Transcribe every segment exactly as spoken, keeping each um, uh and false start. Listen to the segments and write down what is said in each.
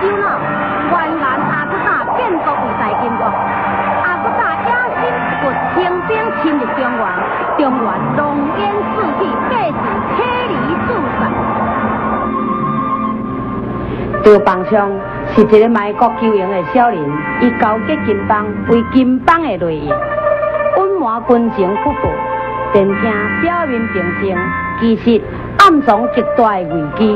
首脑，原来阿骨打建国有大金国，阿骨打野心不兴兵侵入中原，中原龙烟四起，百姓车离四散。赵邦昌是一个卖国求荣的少年，伊交结金邦，为金邦的内应，隐瞒军情不报，电听表面平静，其实暗藏极大的危机。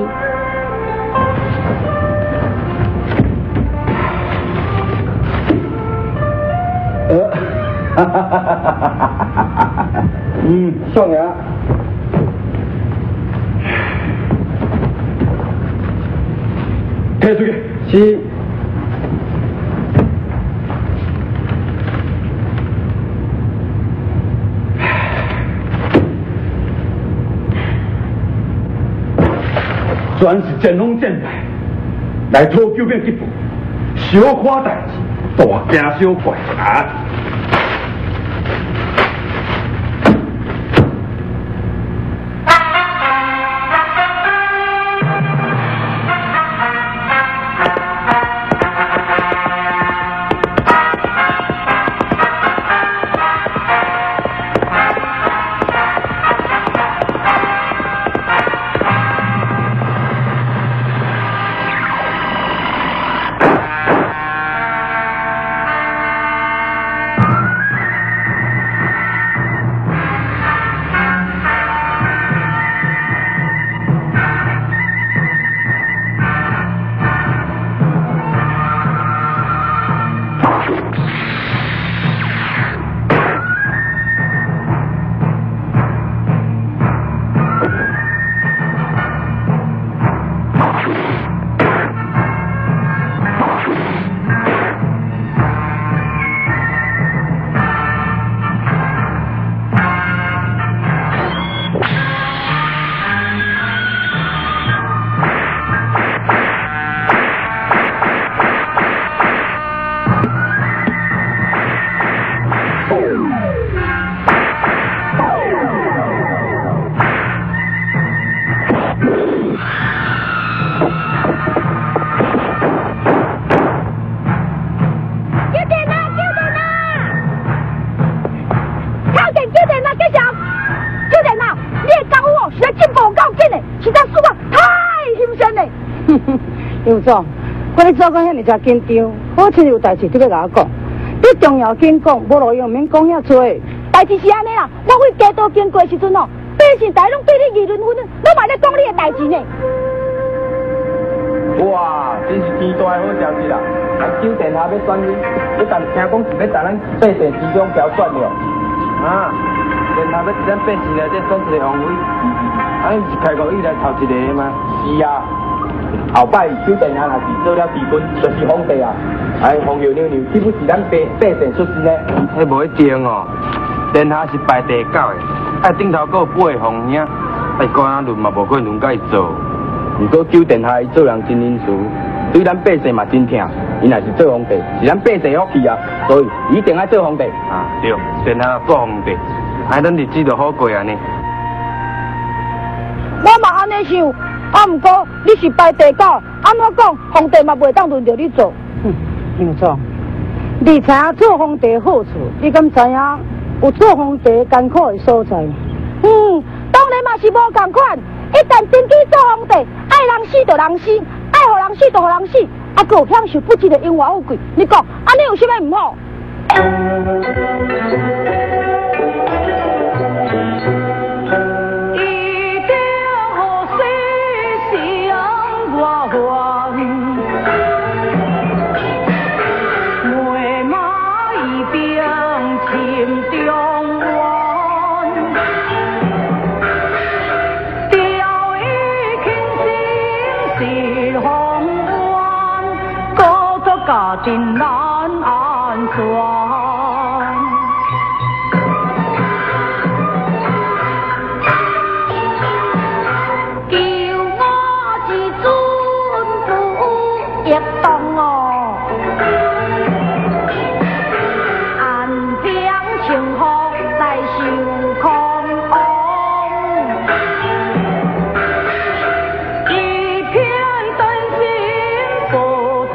呃，哈哈哈哈哈哈！嗯，爽呀！退出去。是。全是见风见败，来讨救命一步，小可代志，大惊小怪啊！ 刘总，看你做工遐尼只紧张，好亲有代志你要甲我讲。你重要紧讲，无路用免讲遐多。代志是安尼啦，我为街道经过的时阵哦，百姓大拢对你议论纷纷，拢嘛咧讲你的代志呢。 哇，真是天大的好消息啦！咱酒店下要选你，你但听讲是要在咱八地之中挑选了。啊，电下要伫咱八市内底选一个王位，啊，你是开国以来头一个吗？是啊。后摆酒店下若是做了帝君，就是皇帝啊！哎，皇后娘娘岂不是咱百百姓出身呢？迄无一定哦，殿下是排第九的，哎，顶头还有八个皇兄，哎，官仔论嘛无可能甲伊做。不过九殿下伊做人真仁慈，对咱百姓嘛真疼。伊若是做皇帝，是咱百姓福气啊，所以一定爱做皇帝。啊，对，殿下做皇帝，哎，咱日子就好过安尼。 我嘛安尼想。啊，毋过你是排第九，安怎讲皇帝嘛袂当轮到你做。哼，刘总，你知影做皇帝好处，你敢知影有做皇帝艰苦的所在？嗯，当然嘛是无共款。一旦登基做皇帝，爱人死就人死，爱互人死就互人死，啊，佮有享受不尽的荣华富贵。你讲安尼有啥物唔好？ 家境难安全，叫我是尊父一当哦，安平情何来受空空，一片真心不。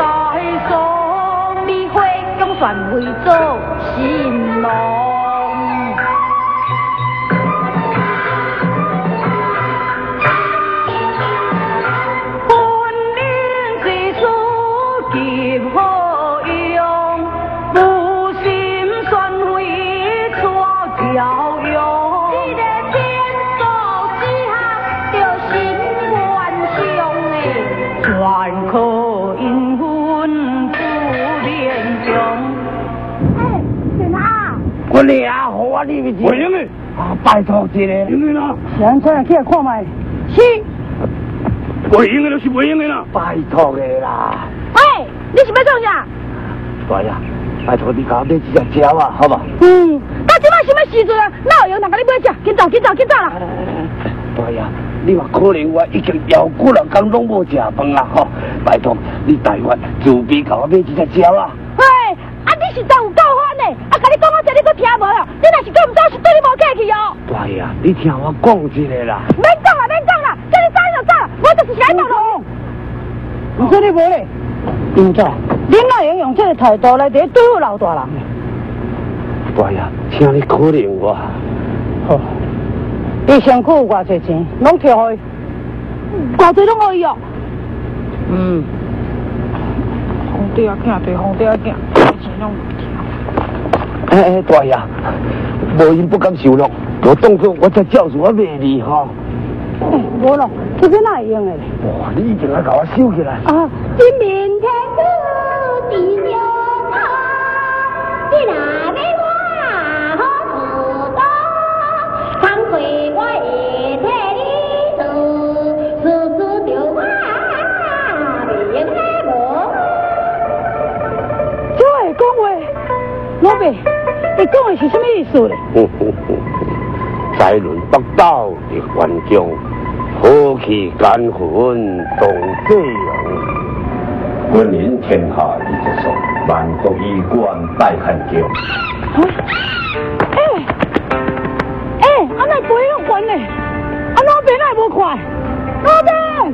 我俩好啊，你咪是。为什么？啊，拜托一个。因为啦。 是安怎起来看卖？是。 袂用的就是袂用的啦。拜托的啦。 喂，你是要做啥？ 大爷，拜托你甲我买一只鸟啊，好吧？ 嗯，到即摆什么时阵啊？哪有人甲你买只？紧走，紧走，紧走啦！ 大爷，你话可能我已经摇几两工拢无食饭啊，吼！拜托你台湾自备甲我买一只鸟啊。 喂，啊你实在有够烦的，啊甲你讲我这你搁听无了，你若是搁唔走，是对你无客气哦。 大爷，你听我讲一个啦。 免讲啦，免讲啦，叫你走就走，我就是来闹咯。唔说你无咧，唔错，你哪会用这个态度来对对付老大人？ 大爷，请你可怜我。 好，你身躯有偌济钱，拢摕去，偌济拢可以哦。嗯，皇帝啊囝对皇帝啊囝，钱拢唔听。 哎哎，大爷，无因不敢受落，我当作我在教唆我卖你吼。 哎，无咯，这个哪会用的？ 哇，你一定要甲我收起来。 啊，你明天都地着他，你若要我好自多，工课我会替你做，事事着我袂用的无。这会讲话，老爸，你讲的是什么意思咧？ 在论北岛的环境。何其干浑动这样，君临天下一直说，万国衣冠戴汉桥。 哎哎，安那飞个云呢？啊老爸哪会无快？老爸，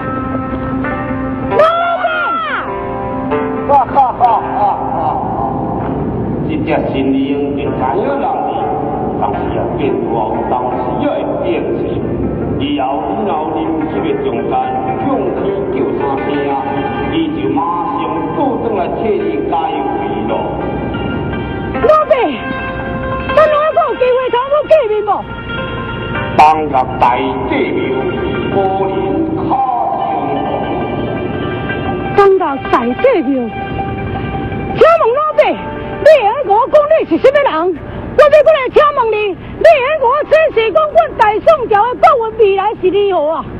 老爸！ 哈哈哈哈哈！这只新鹰就知影人哩，当时啊变化，当时啊会变质。以后以后临这个中间，向天叫三声，伊就马上倒转来替你解围咯。 老爸，咱两个有机会通好见面无？ 当入大地庙，果然卡相同。 当到大地庙，请问老爸，你会跟我讲你是什么人？我要过来请问你，你会跟我宣誓讲，阮大宋朝的国运未来是如何啊？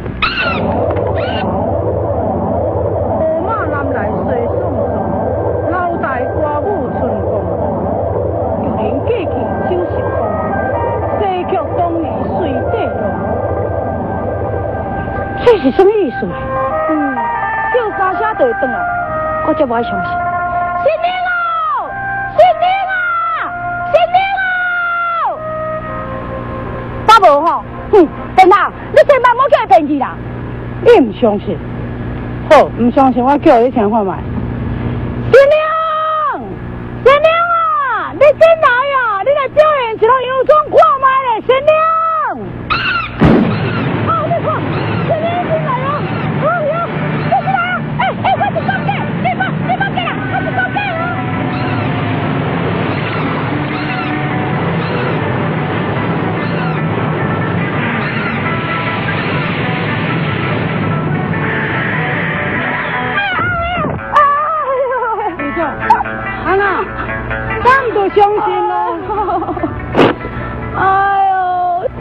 驸马南来西宋朝，老大歌舞春光，玉林过去酒食光，西曲东移水底路。这是什么意思？嗯，叫三声就会转来，我才不爱相信。新年哦，新年啊，新年哦！爸无吼，哼，真啊，你千万莫叫伊骗去啦！你唔相信？好，唔相信我叫你听看卖。新娘，新娘啊，你进来啊！你来表演一套洋装看卖咧，新娘。啊，你看，新娘进来了，啊呀，你进来啊！哎哎，我是公鸡，你莫你莫进来，我是公鸡哦。安娜，咱唔就相信咯。哎呦！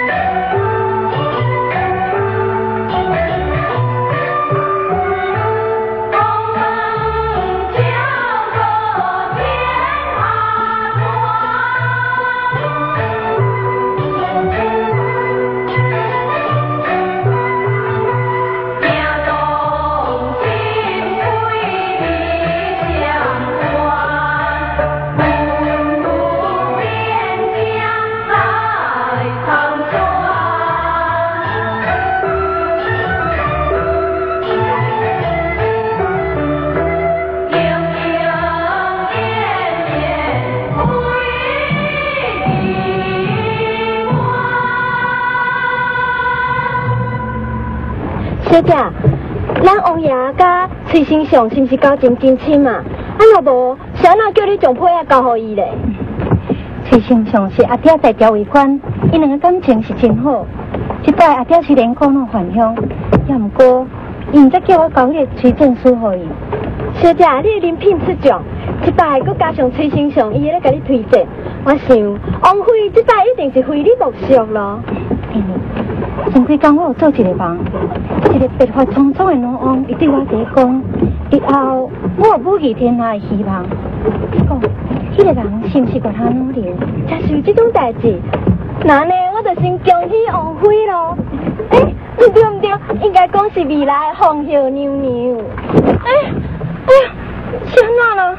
小姐，咱王爷甲崔先生是毋是交情真亲啊？啊若无，谁哪叫你将配啊交互伊咧？崔先生是阿爹代表委款，伊两个感情是真好。即摆阿爹虽然苦恼返乡，也毋过伊毋则叫我交迄个崔证书互伊。 小姐，你的人品出众，这摆佮加上崔先生伊咧甲你推荐，我想王妃这摆一定是非你莫属咯。哎呀，前几工我有做一个梦，一个白发苍苍的老王，伊对我伫讲，以后我有武艺天下的希望。讲，迄、那个人是毋是个他努力，才是有这种代志？那呢，我就先恭喜王妃咯。哎、欸，对唔对？应该讲是未来的红袖娘娘。哎、欸，哎呀，是安怎啦？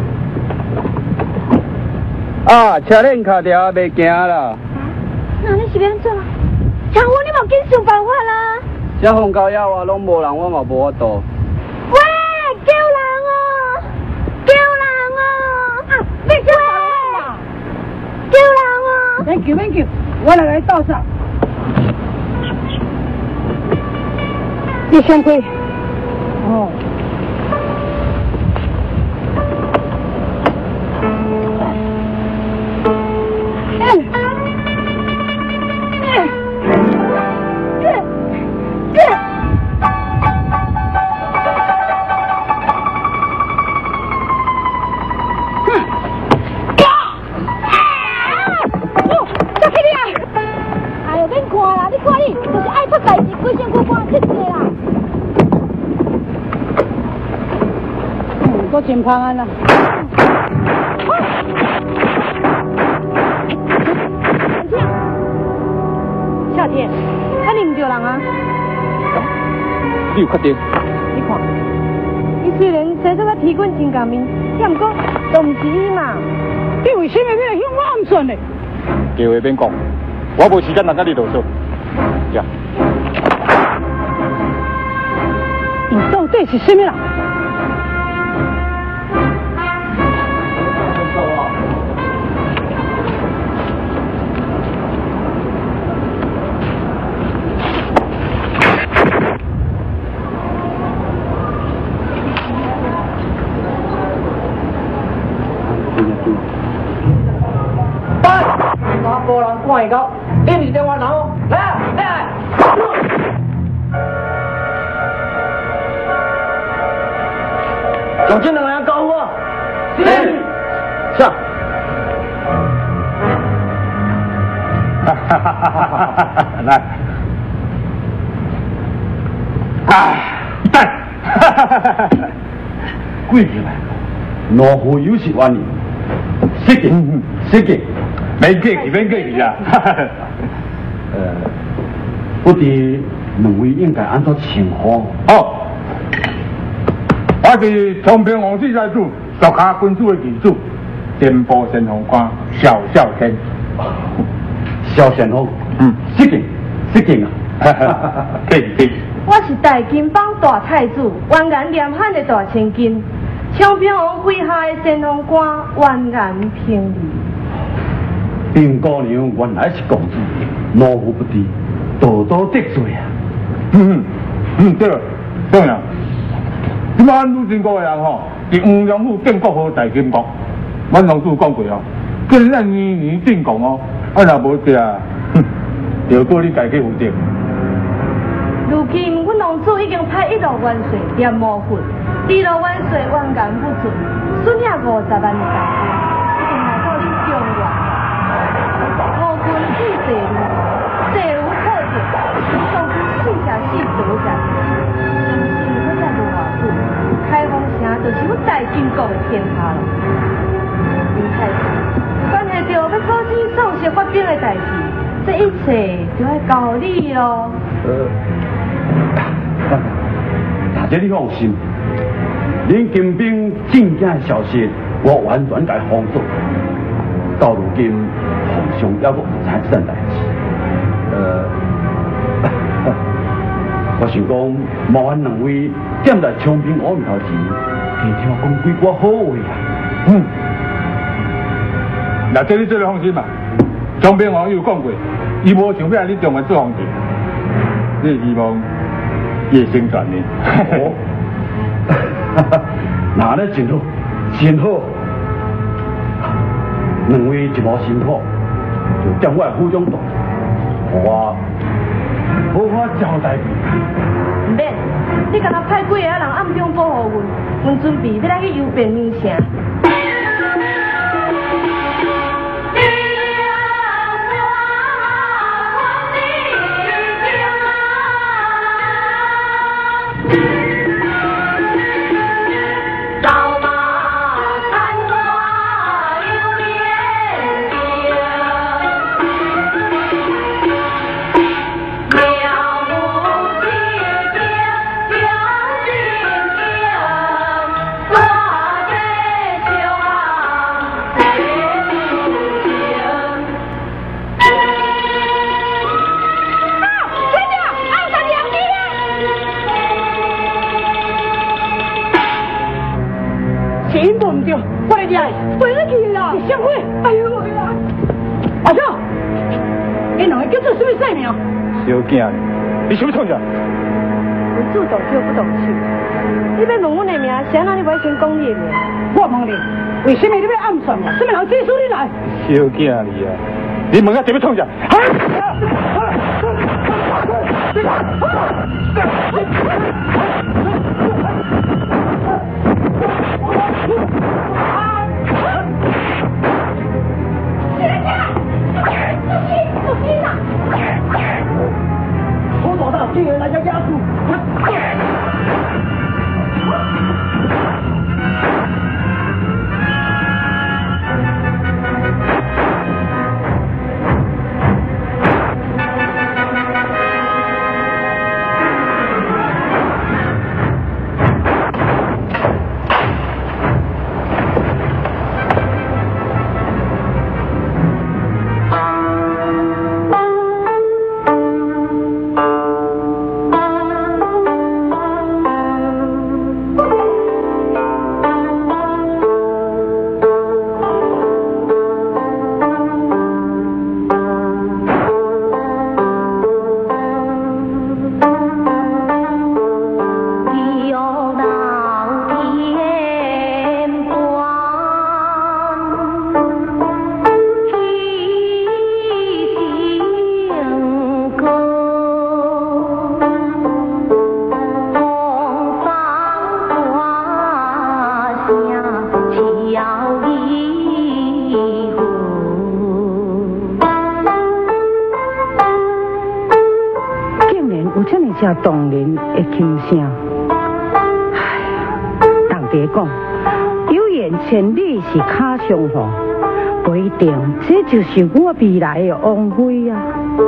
啊，车链卡条也袂行啦。 那你是要安怎？强我你莫紧想办法啦。 这风高野我拢无人，我嘛无法度。 喂，救人哦！救人哦！啊，别救人啦！救人哦！ 免救免救，我来来倒上。你先归。哦。我真平安啦！ 小天，啊你唔着人啊？ 你有确定？ 你看，伊虽然生做个体棍真革命，但毋过都唔是伊嘛。 你为什么要向我暗算呢？ 叫话免讲，我无时间来甲你啰嗦。呀， 你到底是什么人？ 无人看会到，你毋是电话人哦，来啊，来啊！将这两个人交我。是。上。哈哈哈哈哈哈！来。啊！等。哈哈哈哈哈！贵起来，老虎有是玩意，失敬失敬。免客气，免客气啦。呃，不知两位应该安怎称呼？哦，我是昌平王氏寨主，属下军主的旗主，前部先锋官萧啸天。萧先锋，嗯，失敬失敬啊！客气客气。 我是大金邦大太子，完颜连汉的大千金，昌平王麾下的先锋官完颜平离。 丁姑娘原来是公主，老夫不知，多多得罪啊！嗯嗯，对了，对了，今晚女真国的人吼，是黄良府建国后大金国，阮老主讲过哦，跟咱年年进贡哦，啊若无食，哼，就过你家去负责。 如今阮老主已经派一路元帅连魔混，二路元帅完颜不存，剩下五十万的大军，一定来到你中原。后军既势如势如破竹，总是四下四躲着。相信我再无偌久，开封城就是我大金国的天下了。林太师，关系到要草菅丧息发兵的代志，这一切就要交你咯。 呃，大姐你放心，恁金兵进京的消息，我完全该封锁。到如今，皇上还阁唔知这件代志。呃，我想讲，麻烦两位踮在昌平屋面头前，听听我讲几句好话啊。嗯，那这你做得放心嘛。昌平王有讲过，伊无想要你中原做皇帝，你希望伊会成全你。哦，那咧真好，真好。两位一无辛苦，就将我的府中动，我好好交代你。 唔免， 你敢若派几个人暗中保护阮，阮准备要来去游遍面城。 小囝，你想要创啥？ 你主动叫不动手，你要问阮的名，谁让你不先讲你的名？ 我问你，为什么你要暗算我？什么人指使你来？ 小囝你啊，你问我怎么创啥？ 我大竟然来个压住！这动人的琴声，哎呀，人哋讲，有缘千里是卡相逢，不一定，这就是我未来的王妃啊。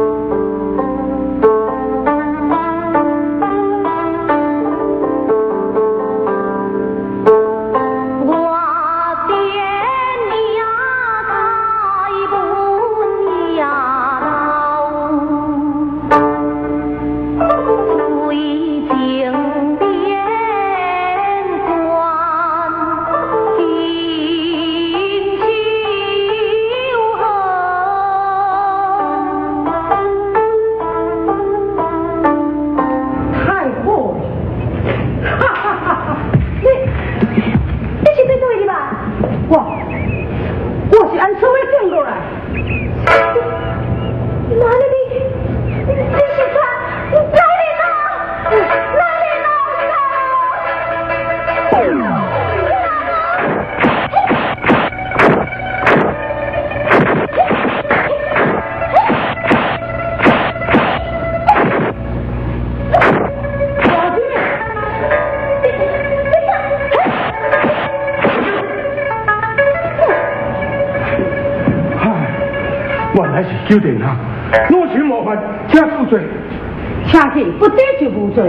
九点啊，若寻麻烦，请恕罪。 恰是不得就无罪。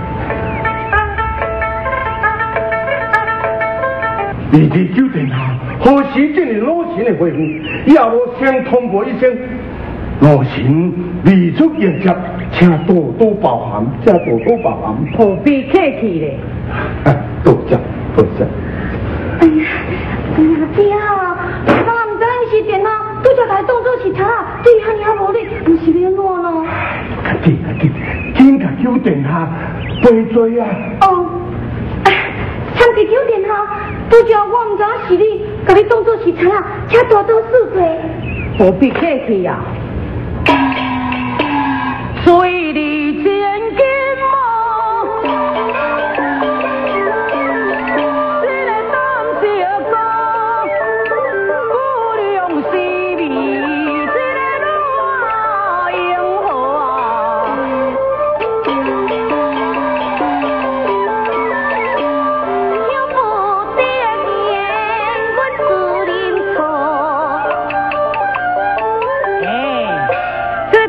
你伫九点啊，何时进入老秦的会议？也无先通报一声。老秦未出言接，请多多包涵，请多多包涵。 何必客气咧？ 啊，多谢多谢。 哎呀，哎呀，爹啊，我唔知你是电脑。拄则来当作是查，对遐尔无力，不是要乱咯。 快紧快紧，紧甲叫电下赔罪啊！ 哦，参伫酒店后，拄则我唔知是你，甲你当作是查，请多多恕罪。 何必客气啊？水里见金毛。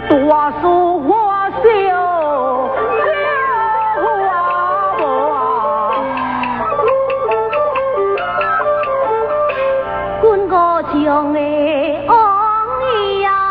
大树花笑笑啊无啊，阮五丈的王爷啊，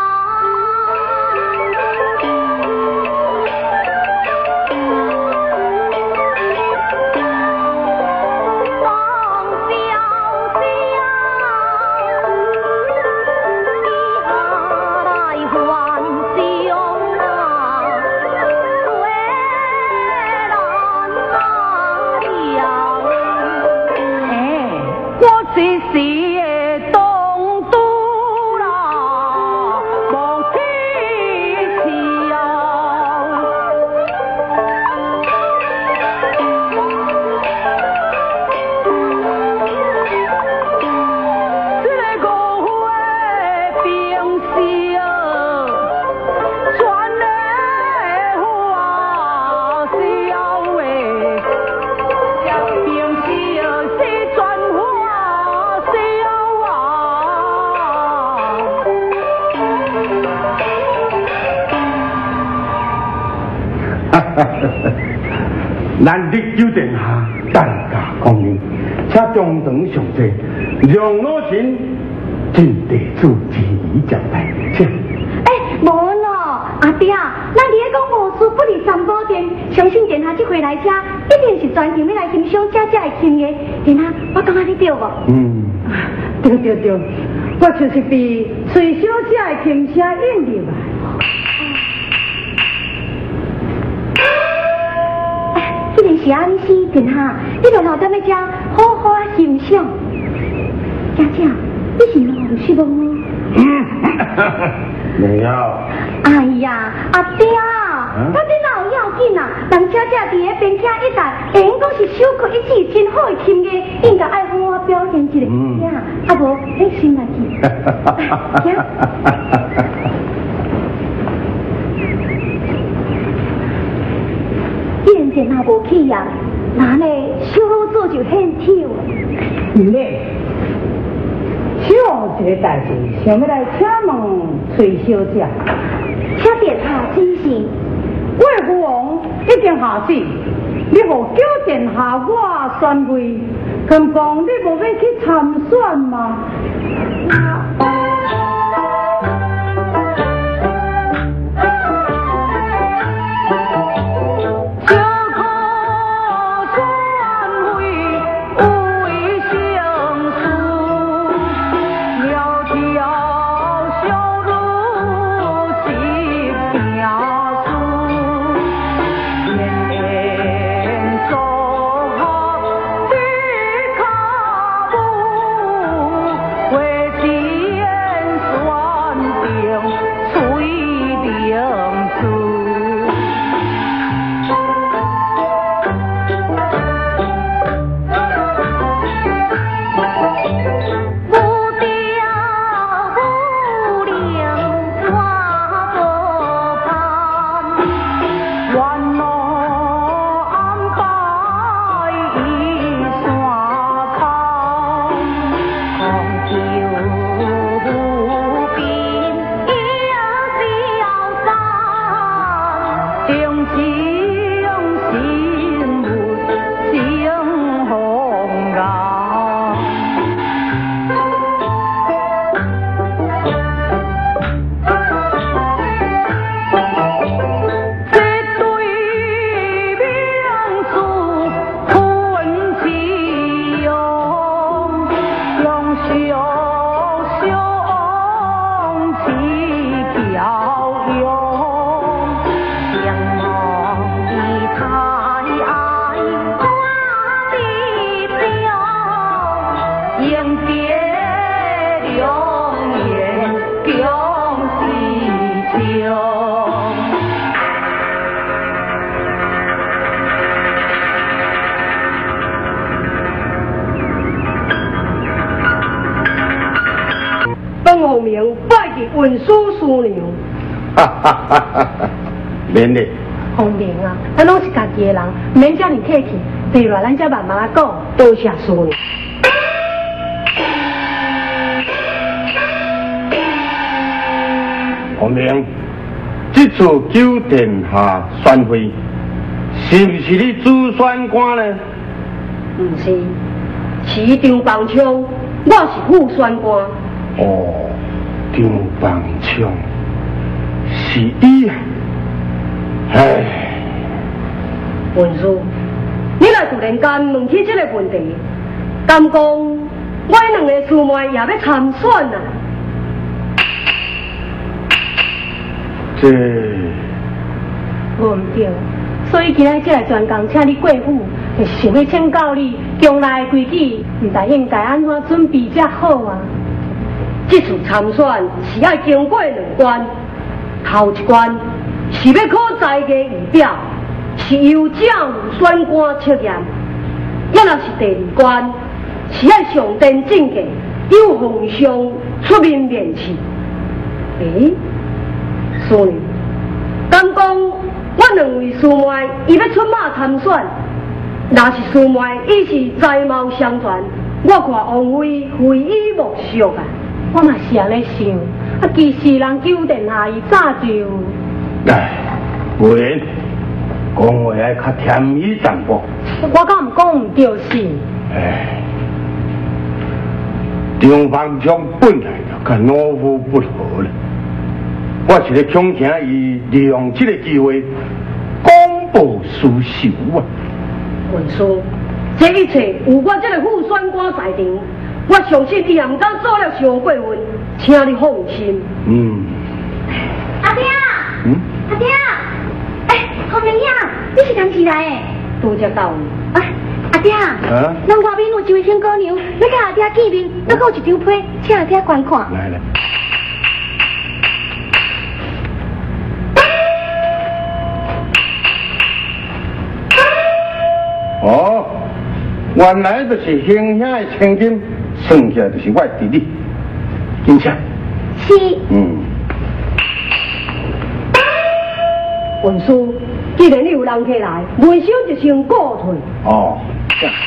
时时的东都啦，无天气啊！这个五花冰丝哦，全的花笑诶，冰丝哦是全花。 咱日久殿下大驾光临，且中堂上座，让老臣尽地主之仪交代。请。 哎，无咯，阿爹，咱伫咧讲无事不离三宝殿，相信殿下这回来车，一定是专程要来欣赏姐姐的琴艺。殿下，我讲安尼对无？嗯， 对对对，我就是被崔小姐的琴声引入来。 既然是安尼，殿下，你就留在那遮，好好啊欣赏。姐姐，你是有失望吗？ 没有。 哎呀，阿爹，啊，你哪有要紧啊？人姐姐伫咧边听一代，会用讲是首曲一曲真好的琴艺，应该爱好我表演一下。嗯。啊无，你先来去。行。殿下无去呀，那呢小好做就很跳。 唔咧，小王一个代志，想要来请问崔小姐。 请殿下指示。 我父王已经下旨，你互叫殿下我宣位，敢讲你无要去参选吗？奉命拜去文书司娘。 哈哈哈哈哈！免礼。 奉命啊，咱拢是家己的人，免遮尔客气。对了，咱才慢慢啊讲，多谢司娘。 奉命， 这次九殿下选会，是不是你主选官呢？ 不是，是张邦昌，我是副选官。 哦，张邦昌，是伊啊！唉， 文书，你来突然间问起这个问题，敢讲我两个师妹也要参选啊？ 这无唔对，所以今仔这来专工请你过府，就是想要请教你将来的规矩，唔知应该安怎准备才好啊？这次参选是要经过两关，头一关是要考在地仪表，是由政务选官测验；也若是第二关，是要上殿政见，由皇上出面面试。诶？师妹，敢讲我两位师妹伊要出马参选，若是师妹伊是才貌相传，我看王位非伊莫属啊！我嘛是安尼想，啊，其实人九殿下伊早就…… 唉，不然讲话要较甜语淡薄。 我敢唔讲唔对是？ 唉，张邦昌本来就跟老夫不和了。我是咧恐惊伊利用这个机会公报私仇啊！ 文书，这一切有我这个副选官在场，我相信伊也唔敢做了上过分，请你放心。 嗯。 阿爹， 嗯。 阿爹，哎，好明呀，你是刚起来诶？ 拄则到呢。 啊，阿爹， 啊， 咱外面有一位新姑娘，要甲阿爹见面，还有一张被，请阿爹观看。 来来。哦，原来就是乡下的千金，算起来就是我的弟弟，金车。 是。 嗯。 文书，既然你有人客来，文书就先告退。 哦，这样。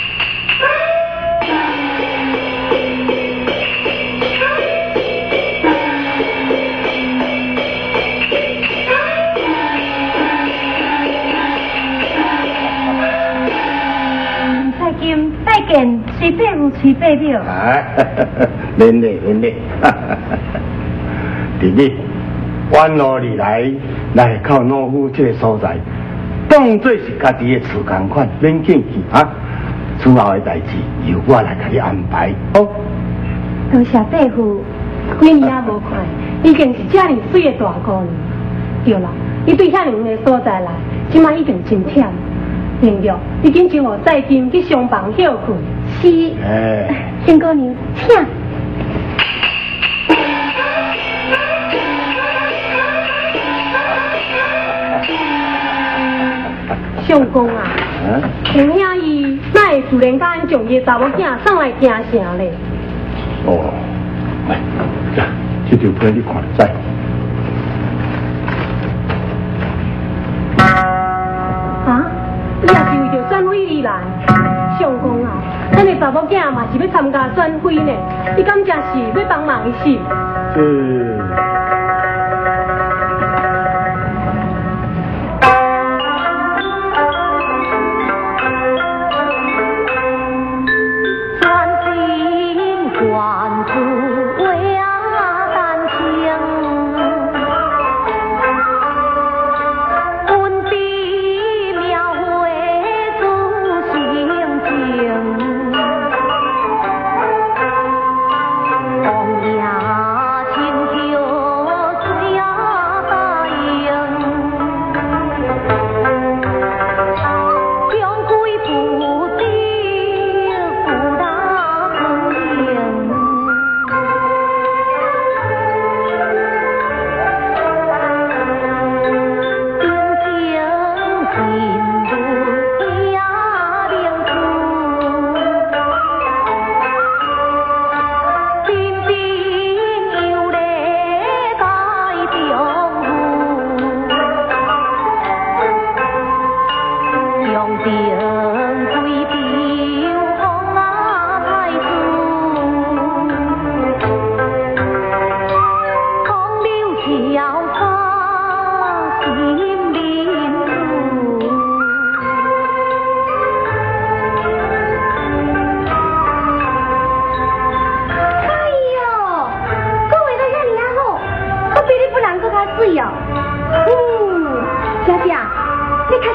拜见，随伯母，随伯母。 哎，免礼免礼，弟弟，远路而来，来到老夫这个所在，当作是家己的厝同款，免紧去啊。此后的代志由我来给你安排。好。 多谢伯父，几年也无看，已经是这样水的大姑娘。对了，你对遐远的所在来，即摆已经真忝。明着，你紧请我再金去上房休困。 是。 哎。 新姑娘，请。 相公啊，听兄伊哪会突然间将伊查某囝送来京城咧？ 哦，来，这这张片你看就知。 啊？你也是为着选委而来？相公啊，咱的查某囝嘛是要参加选委呢，你敢真是要帮忙一死？ 嗯。 红牙青秋。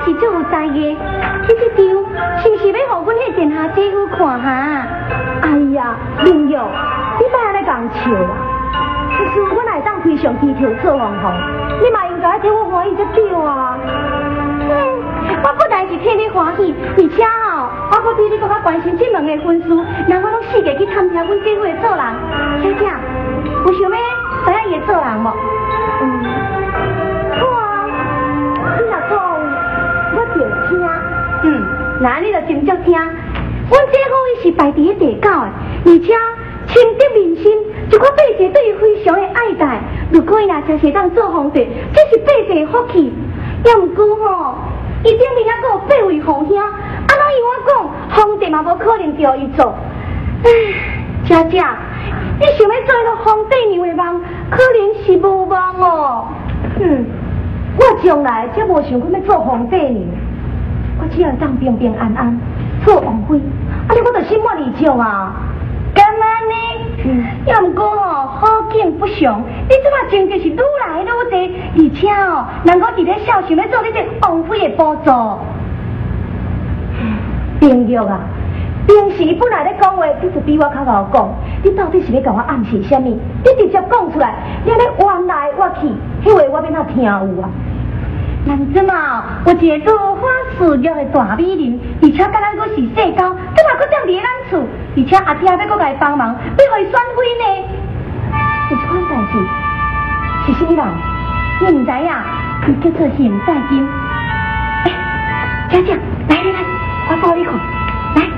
是最有才艺，去这张是不是要让阮迄殿下姐夫看下？哎呀，明玉，你别安尼讲笑啦！其实我来当非常低调做皇后，你嘛应该替我欢喜才对啊！嗯，我不但是替你欢喜，而且哦，我搁比你搁较关心这门的婚事，人我拢四个去探听阮姐夫的做人。小姐，有想要知影伊的做人无？嗯，好啊，你若讲，我就听。嗯，那你就真足听。阮姐夫伊是排第一地高的，而且清德民心，就我百姓对伊非常的爱戴。如果伊若真是当做皇帝，这是百姓的福气。也毋过吼，伊顶面还阁有八位皇兄，安怎伊我讲，皇帝嘛无可能着伊做。唉，姐姐，你想要做一个皇帝娘的梦，可能是无梦哦。嗯，我从来才无想过要做皇帝娘，我只要当平平安安做王妃，安尼我就心满意足啊。干嘛呢？嗯，要毋过哦，好景不常，你即马情就是愈来愈多，而且哦，人我伫咧笑想要做你这王妃的宝座。冰玉啊，平时你本来咧讲话，你就比我较好讲，你到底是咧甲我暗示什么？你直接讲出来，你安尼弯来弯去，迄话我变哪听有啊？人怎嘛有一个多花事业的大美人，而且敢若佫是世交，怎嘛佫踮伫咱厝？而且阿爹要佫来帮忙，要互伊选妃呢？有一款代志是什么人？你毋知影？伊叫做现在金。哎，姐姐，来来来，我抱你看，来。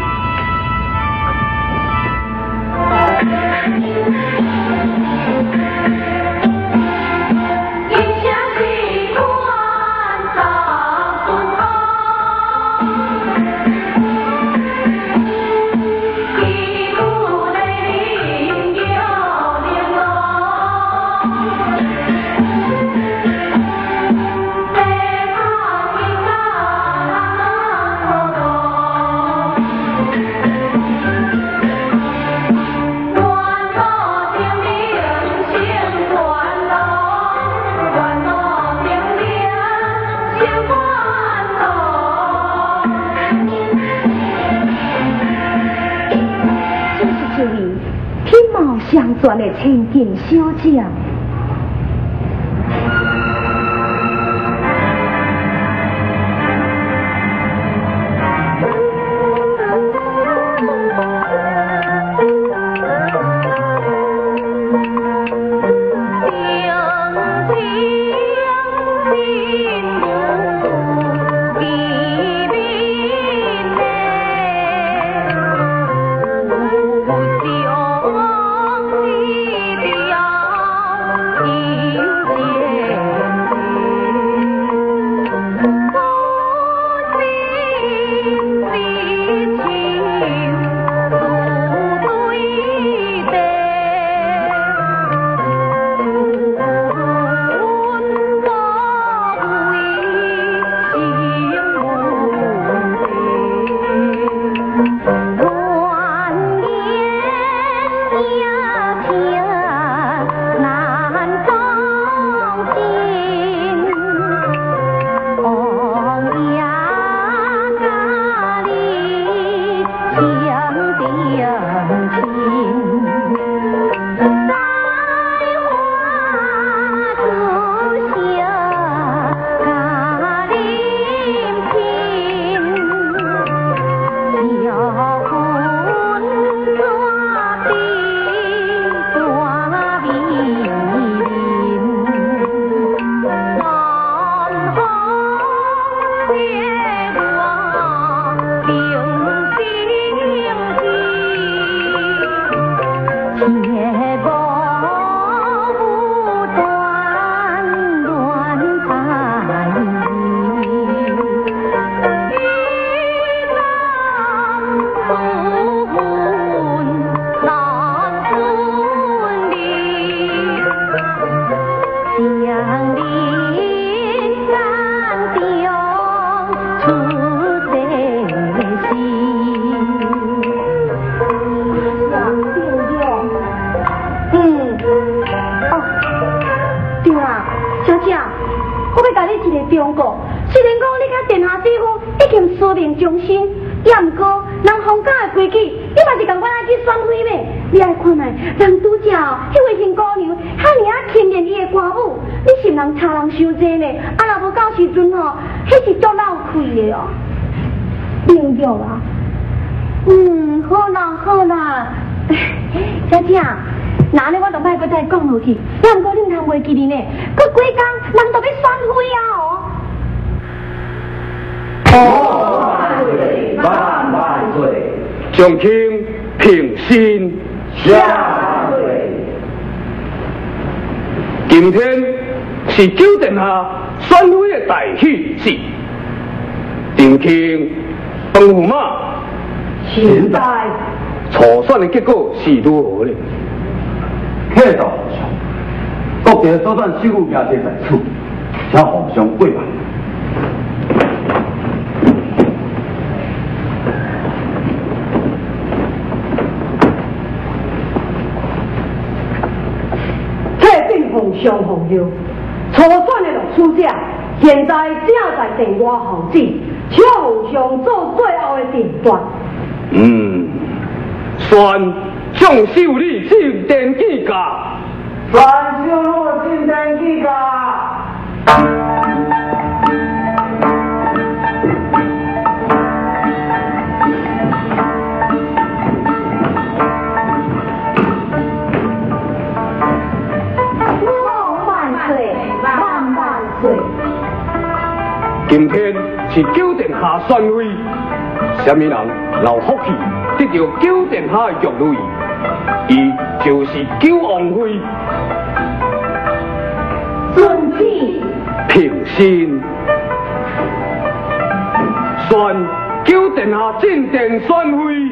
相传的千金小姐。 师傅已经私命终身，也毋过人封家的规矩，你嘛是共阮爱去选妃咩？你爱看卖，人拄则迄位新姑娘，遐尔啊轻言伊的歌舞，你是人差人伤济呢？啊，若无到时阵吼，迄是足闹气的哦。明着啊？嗯，好啦好啦，小姐。那呢，我就莫再讲落去。也毋过你通袂记哩呢，佮几工人就要选妃啊哦！万岁万万岁！众卿平心下跪。今天是九殿下选妃的大喜事，众卿当驸马，现在初选的结果是如何呢？客到皇上，各地所选守护家皆在此，请皇上跪拜。 客禀皇上皇后，初选的落出者，现在正在殿外候旨，请皇上做最后的定断。 嗯，选。将秀丽进殿见驾， 传秀路进殿见驾。 万岁，万万岁！ 今天是九殿下选妃，什么人有福气得到九殿下的玉女？伊就是九王妃， 遵旨， 平心，宣九殿下进殿选妃。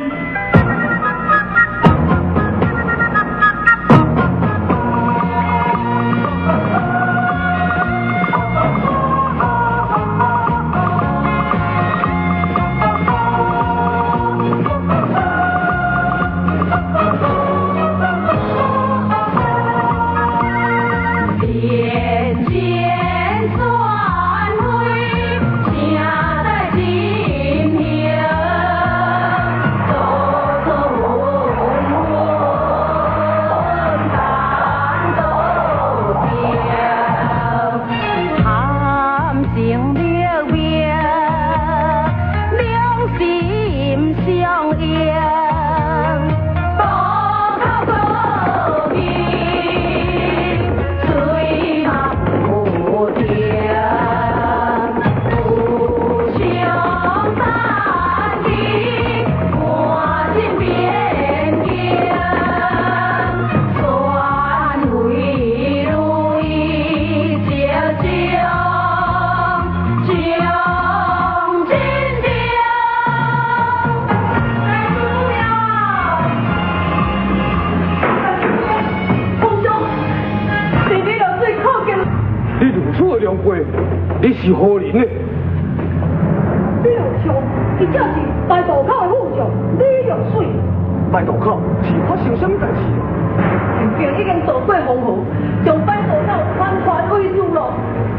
你是何人呢？ 李玉祥，伊正是大渡口的副将李玉水。 大渡口是发生什么代志？ 陈平已经渡过黄河，将大渡口完全围住了。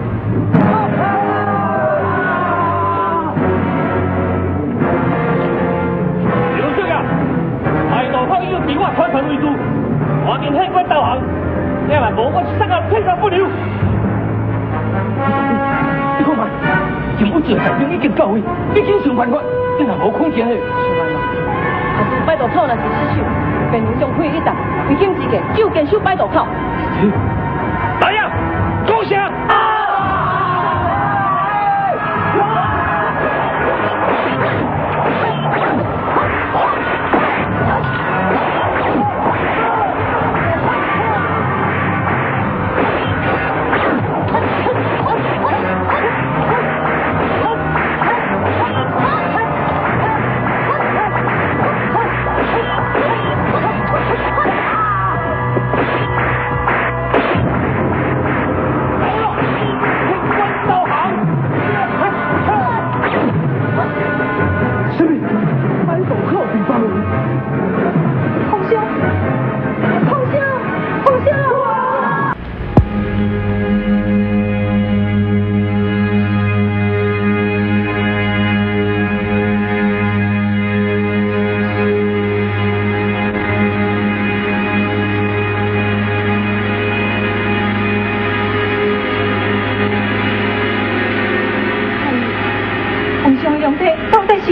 刘少爷，大渡口已经被我完全围住，外面海关导航，要若无我杀到退散不留。你看嘛，政府借财兵已经到位，你紧想办法，你若无空间的，想办法。 若是摆渡口若是失守，便有将开一战，危险之计就坚守摆渡口。 来呀，攻下！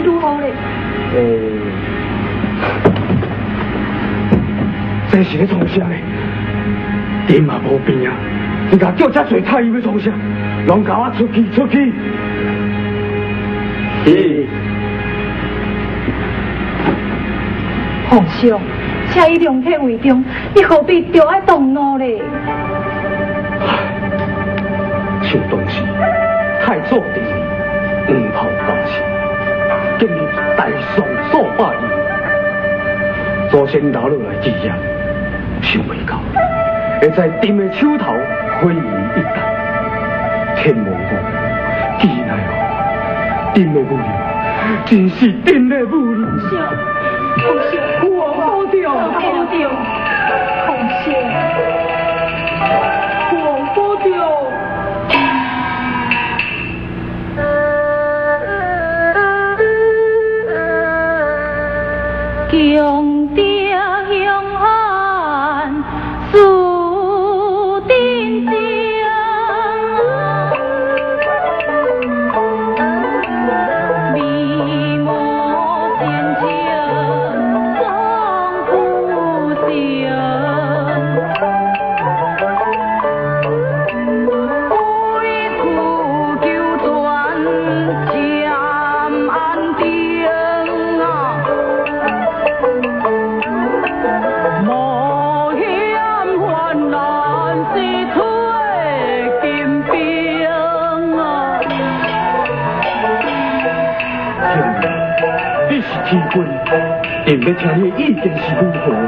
如何咧？ 诶，这是咧创啥咧？店嘛无变啊，你甲叫遮侪太医要创啥？拢甲我出去出去！是。 皇上，请以量体为重，你何必着爱动怒咧？ 像当时太祖帝黄袍大臣，今日大宋数百年，祖先留落来志业，想未到，会在朕的手头毁于一旦。天无我，既奈何？朕的武力，真是朕的武力。 皇上，皇上，父王保重，保重，皇上，父王保重。强敌凶悍，数定江。眉目坚强，壮不息。为苦求断，渐安定啊。冒险患难是退金兵啊！ 你是天君，朕要听你的意见是如何？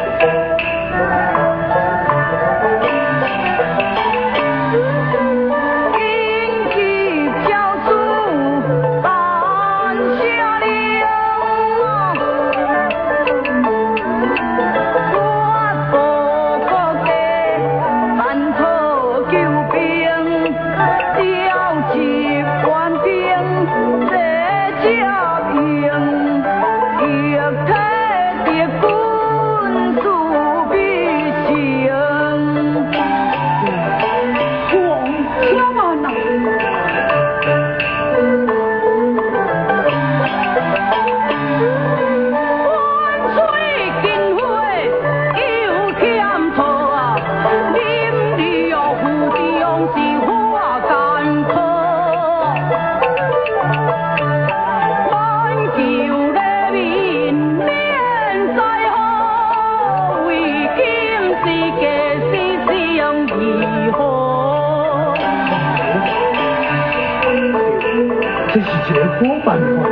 这是一个好办法。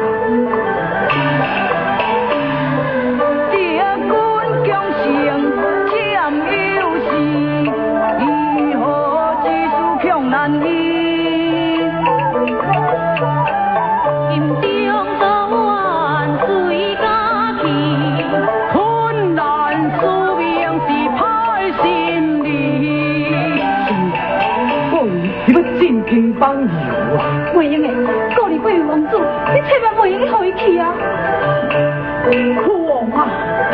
敌军强盛，占优势，如何之事强难移？心中多怨随家去，困难使命是歹心理。 我以为你要进京帮友啊！ 袂用的，顾你贵王子，你千万袂用去互伊去啊！父王啊！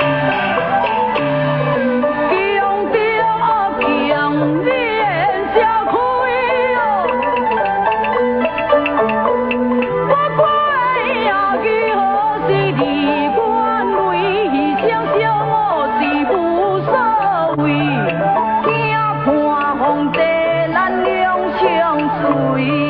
强敌恶强，连社开哦，我怪也如何是离官为声声，我是无所谓，惊判皇帝咱两相随。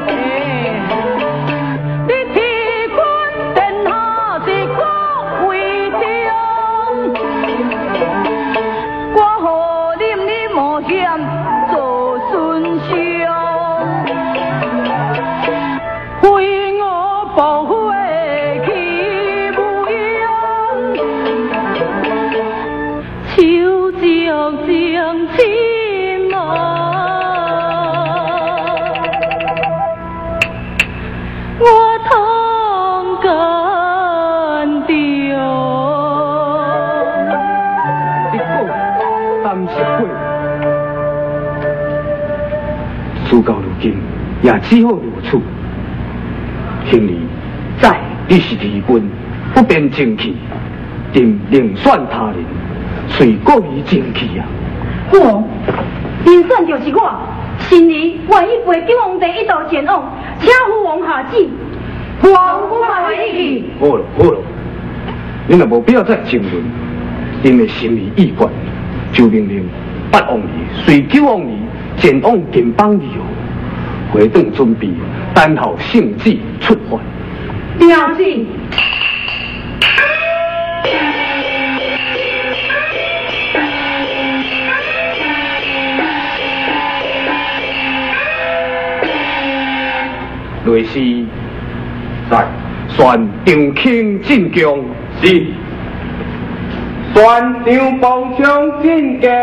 事到如今，也只好如此。兄弟，在你是敌军，不辨正气，定另选他人，随各于正气啊！ 父王，人选就是我，心里愿意陪九皇帝一道前往，请父王下旨。 父王，我嘛愿意去。 好了好了，你若无必要再争论，因的心意意愿，就命令八王爷随九王爷前往金邦游，回转准备等候圣旨出发。 了解。 类似来宣长卿进宫，是宣长帮腔进宫。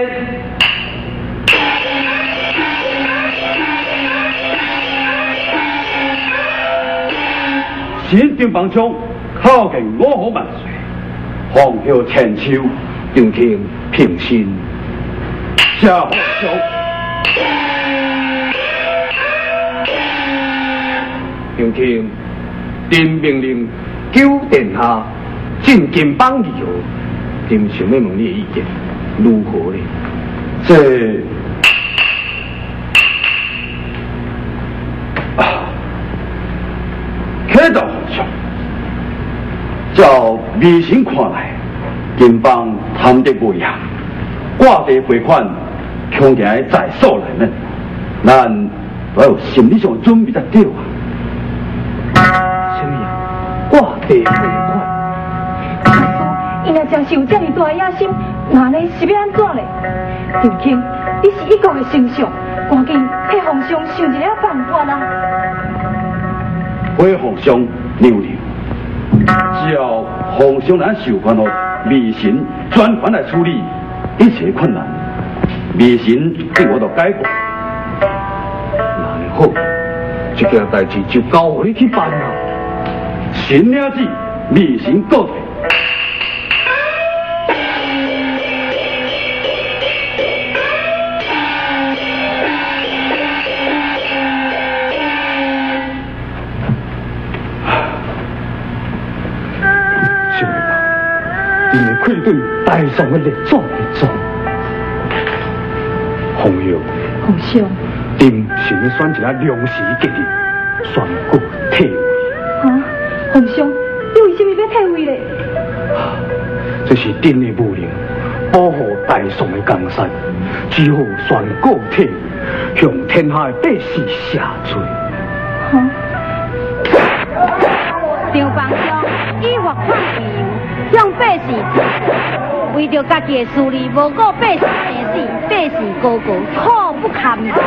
新长帮腔靠近五虎万岁，放票千秋，长卿平心下好笑。长卿丁命令九殿下进金邦旅游，丁想要问你的意见如何呢？这啊，开导皇上，照微臣看来，金邦贪得无样，挂地赔款，恐惊在所难免，咱要有心理上的准备才对啊。什么呀？挂地赔款？ 阿叔，伊若真是有这么大野心，那呢是要安怎呢？长卿，你是一国的丞相，赶紧替皇上想一个办法啊！ 回皇上牛牛，只要皇上咱授权予微臣专权来处理一切困难，微臣对我就解决。那好，这件代志就交予你去办啦。神领旨，微臣告退。因为愧对大宋的列祖列宗，皇后， 皇上， 朕想要选一个良时吉日，宣告退位。 啊，皇上，你为什么要退位呢？ 这是朕的武令，保护大宋的江山，只好宣告退位，向天下的百姓下罪。 啊， 张邦兄以祸犯为由，向百姓治罪，为着家己的私利，无顾百姓生死，百姓个个苦不堪言。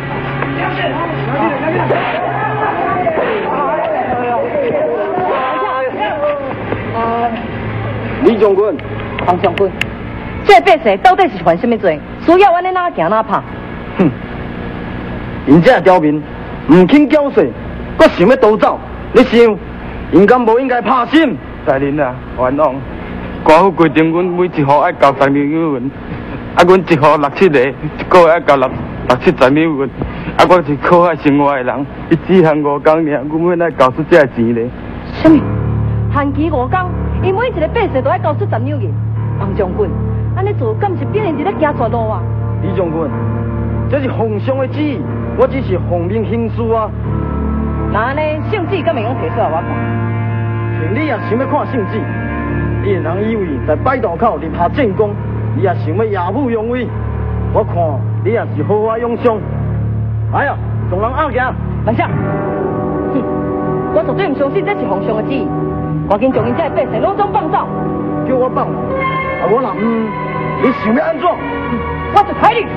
李将军， 黄将军，这百姓到底是犯什么罪？需要安尼哪行哪拍？ 哼，因这刁民唔肯缴税，搁想要逃走，你想，因敢无应该拍心？大人啊，冤枉！官府规定，阮每一户爱交十milli元银，啊，阮一户六七个，一个月爱交六六七十milli元，啊，我是靠海生活的人，伊只限五工尔，阮要来交出这钱咧。 什么？限期五工？伊每一个百姓都爱交出十两银。黄将军，安尼做敢是变成一个行错路啊？ 李将军，这是皇上的旨意，我只是奉命行事啊。 那安尼圣旨敢会用提出来我看？ 你也想要看圣旨？你的人以为在摆渡口立下战功，你也想要耀武扬威？我看你也是豪华勇将。哎呀，众人拗行， 来下。哼，我绝对唔相信这是皇上的旨意。赶紧将因这百姓拢总放走。 叫我放，啊我若唔，你想要安怎？ 我就开你。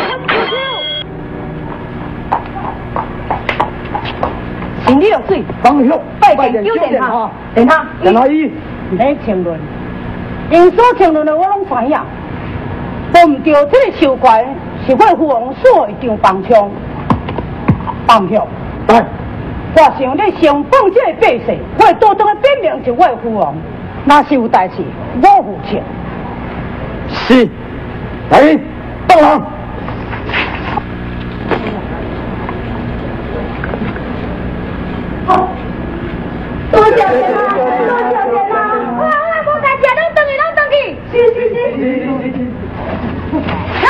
行礼落水， 放下， 拜见九殿下。殿下， 殿下伊来评论，因所评论的我拢知影。都唔对，这个受怪是我父王所的张邦昌。放票， 来， 我想你上放这个百姓，我会多多的变明是我的父王。若是有代志，我负责。 是，来，放人。 多谢殿下，多谢殿下，我我大家拢等去，拢等去。是是是。啊！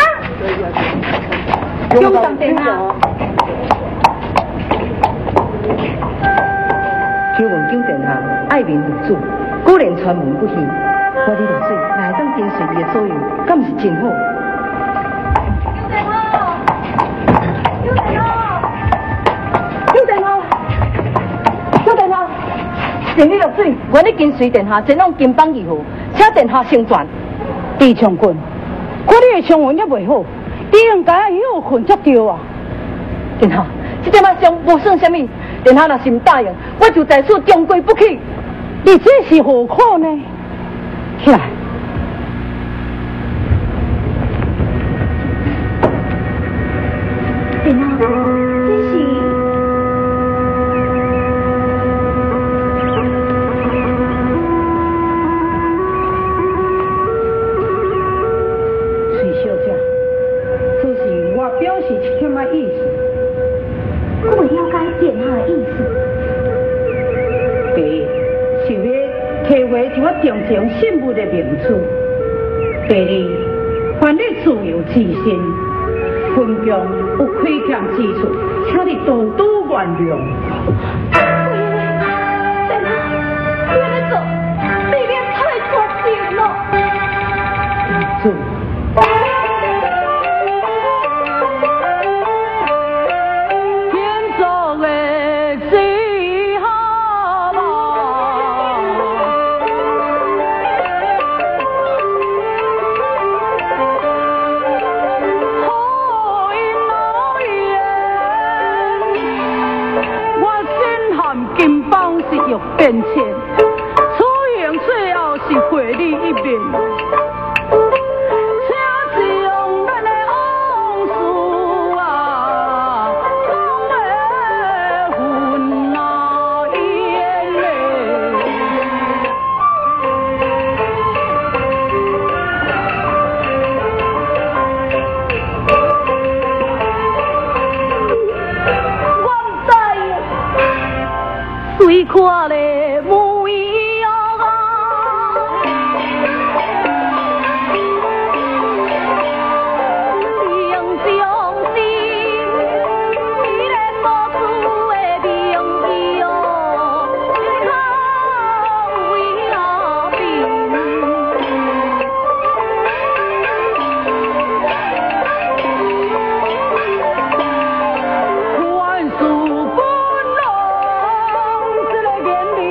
中上殿下。 求问九殿下爱民如子，果然传闻不虚。我你落水来当跟随伊的左右，敢毋是真好？ 九殿下，九殿下，九殿下， 请你落水，我咧跟随殿下前往金邦义府，请殿下成全。李将军，看你的伤魂也袂好，你应该有困才对啊。殿下，这点仔伤无算什么，殿下若是唔答应，我就在此终归不起。你这是何苦呢？起来。 殿下，这是。 水小姐，这是我表示一点仔意思。 我未了解殿下的意思。 第一，是要体会一我重情信物的名处；第二，凡你自由之心，分疆有亏欠之处，请你多多原谅。 殿下，你安尼做，未免太过分了。 主。变迁，此行最后是会你一面，请将咱的往事啊，放在魂啊烟嘞。 我唔知，随看咧。 万事本能，这个言语。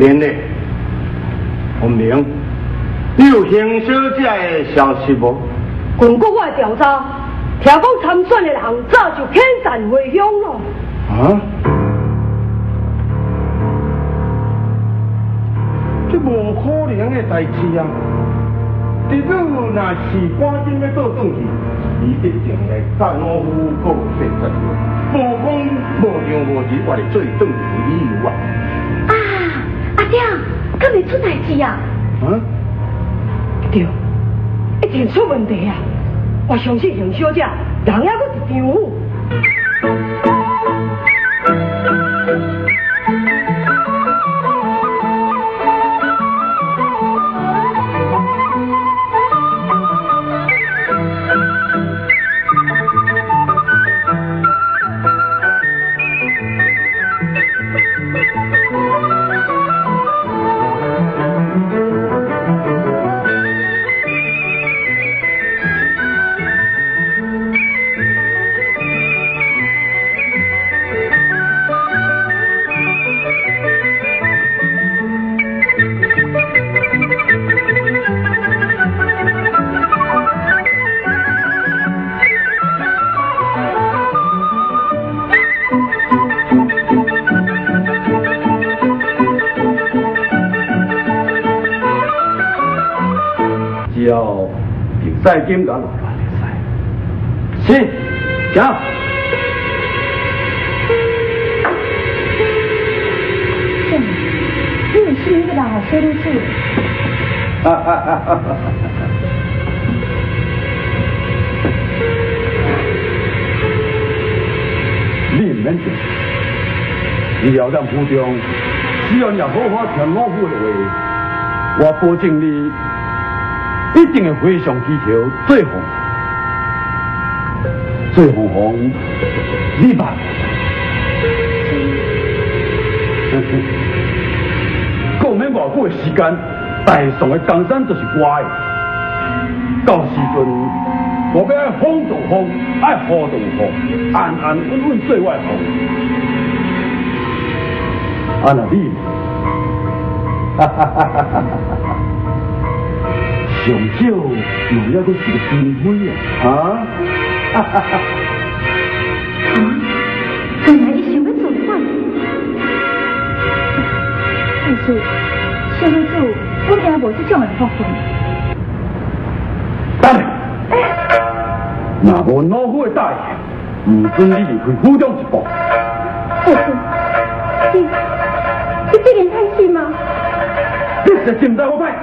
连嘞，文明，你有邢小姐的消息无？ 根据我的调查，听讲参选的人早就遣散回乡了。 啊？这无可能的代志啊！你如若是赶紧要倒转去，你一定会甲老夫告说实话，无讲无样无字，我来做转去理由啊！ 啊，阿爹，敢会出代志啊？ 啊？ 对，一定出问题啊！我相信邢小姐人还阁是丈夫。 只要比赛金甲落来就使。是，行。 什么？你们是那个老小女子？ 哈哈哈哈哈！你唔免惊，以后咱府中只要你好好听老夫的话，我保证你。一定会非常祈求最红，最红红，你吧。讲免偌久的时间，台上的江山就是我的。到时阵，我要爱风就风，爱雨就雨，安安稳稳做我的风。啊那你，哈哈哈哈哈哈！上少用了都是个金辉啊！啊！哈哈哈！ 啊！原来伊想要做反，但是小女子我竟无这种的福分。 等下，若无老虎的答应，唔准你离开府中一步。 父亲，你你这点太心吗？ 你实心在我派。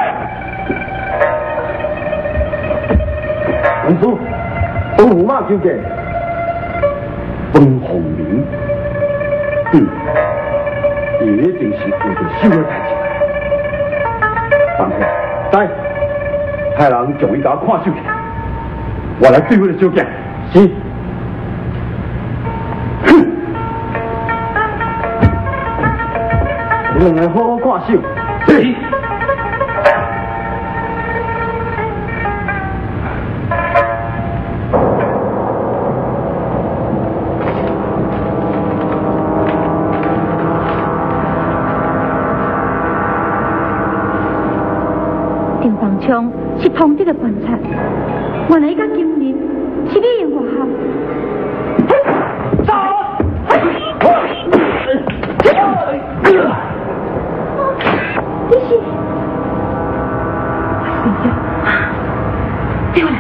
文书，本驸马求见。本红明，嗯，一定是为着小的代志。当下，来，派人将伊甲我看守起，我来对付你小姐。是。哼，你两个好好看守。是。 方枪是通敌的本产，原来伊甲金莲是你用外合。走！你是？对了，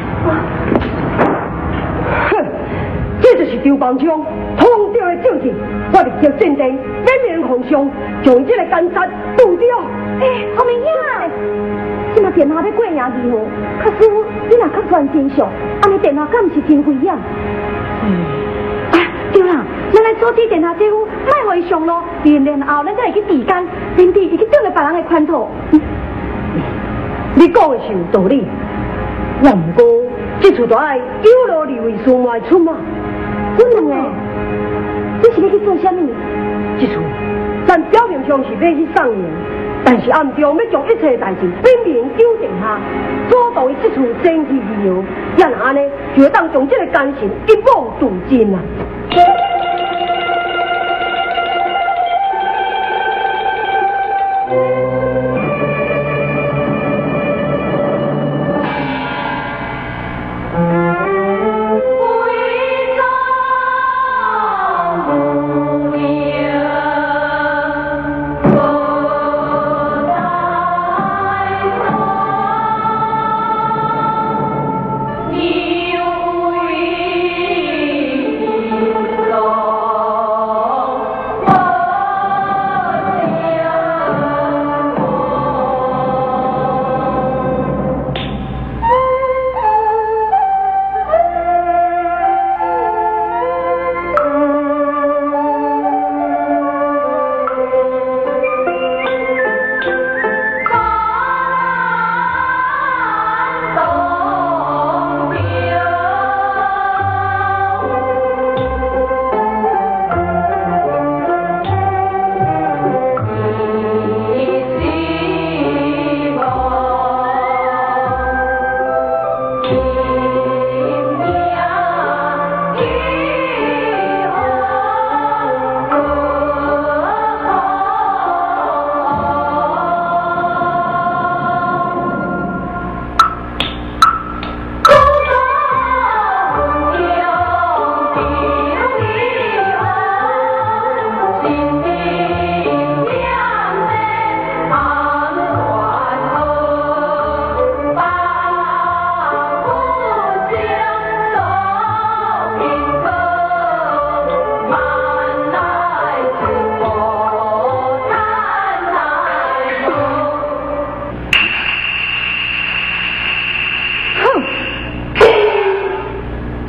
哼，这就是张方枪通敌的证据，我立即镇定，免免皇上将这个奸杀除掉。哎，好明显啊！今嘛电话要过赢二号，可是你若较传真相，安尼电话敢毋是真危险？嗯，啊，对啦，咱来阻止电话姐夫，莫互伊上路，连年后咱才会去治奸，免得伊去中了别人的圈套。嗯、 你讲的是有道理，也毋过这次就爱有劳你为师外出嘛。 我问诶，你是要去做啥物？ 这次咱表面上是要去上演。但是暗中要将一切代志明明纠正下，阻挡伊这次争气以后，也若安尼，就会当将这个奸臣一网打尽啊！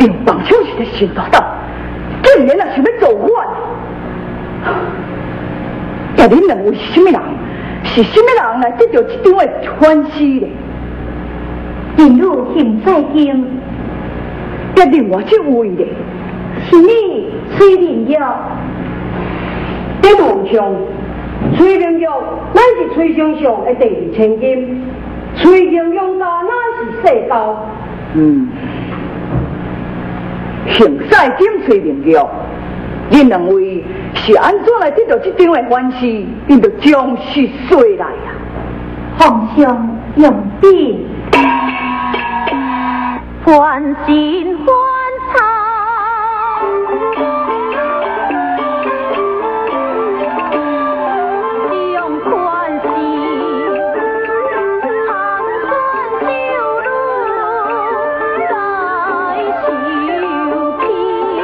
丁棒球是个新大胆，竟然也想要造反。也恁两位是什么人？是什么人来得到这张的欢喜呢？ 进入现在经， 也另外这位呢？ 是你崔明玉。 在梦上，崔明玉乃是崔先生的第二千金，崔先生家乃是世交。嗯，现在金崔明玉。恁两位是安怎来得到这张的欢喜？恁就将是谁来啊？ 皇上用笔，欢心欢畅，用欢喜长顺修路来修平。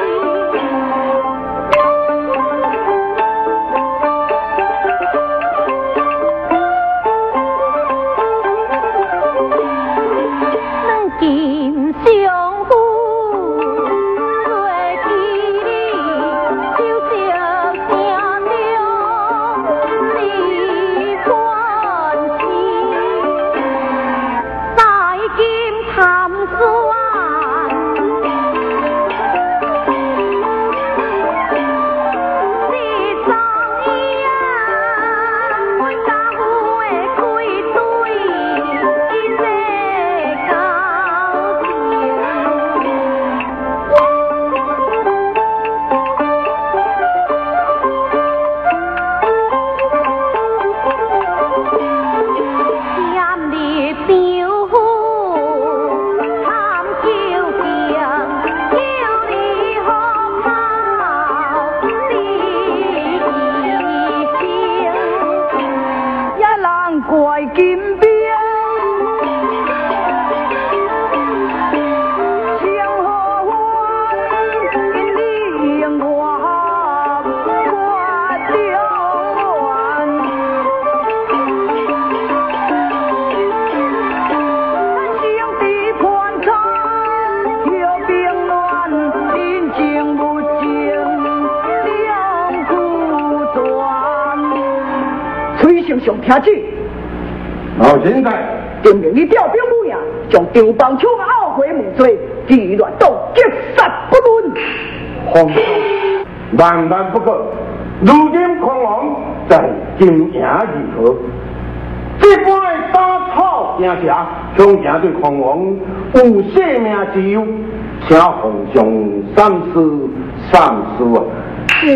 上听旨， 老现在定明你调兵不赢，将张棒秋的懊悔问罪，记乱党击杀不论。 皇上万万不可，如今狂王在金营如何？这般的打草惊蛇，恐惊对狂王有性命之忧，请皇上三思三思啊！ 是，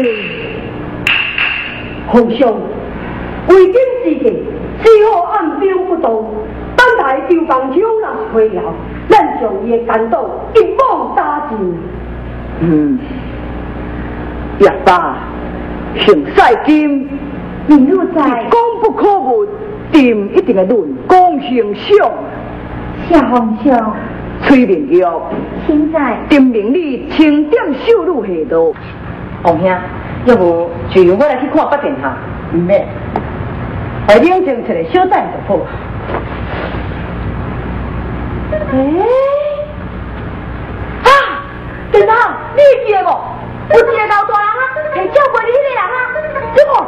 皇上。为今之计，只好按兵不动，等待张棒秋若是回了，咱将伊的奸党一网打尽。嗯，也罢，现在今明如在， 功不可没，定一定会论功行赏。 谢皇上， 崔明玉， 现在定命你清点收入下道。 王兄，要不就由我来去看八殿下。唔免。来冷静出来小等就好。 诶、欸，啊，殿下，你记得无？有一个老大人啊，系照顾你迄个人啊，对无？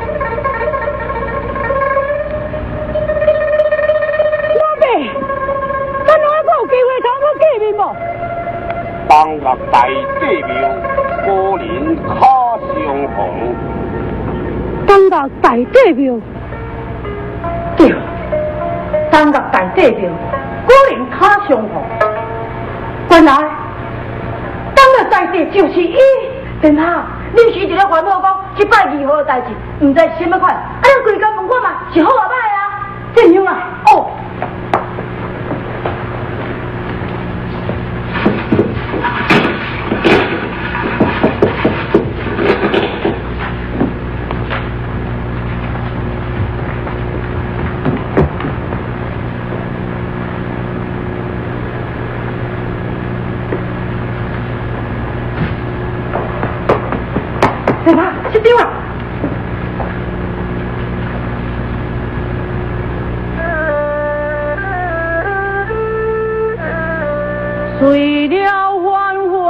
老妹，咱两个有机会通过见面无？ 当入大帝庙，果然卡相逢。 当入大帝庙。对，当入大帝庙，果然卡相逢。原来，当入大帝就是伊。殿下，你是一个烦恼讲这摆如何代志，唔知什么款，啊，咱规家问看嘛，是好啊歹啊？这样啊？哦。殿下，是对啊。随了欢呼。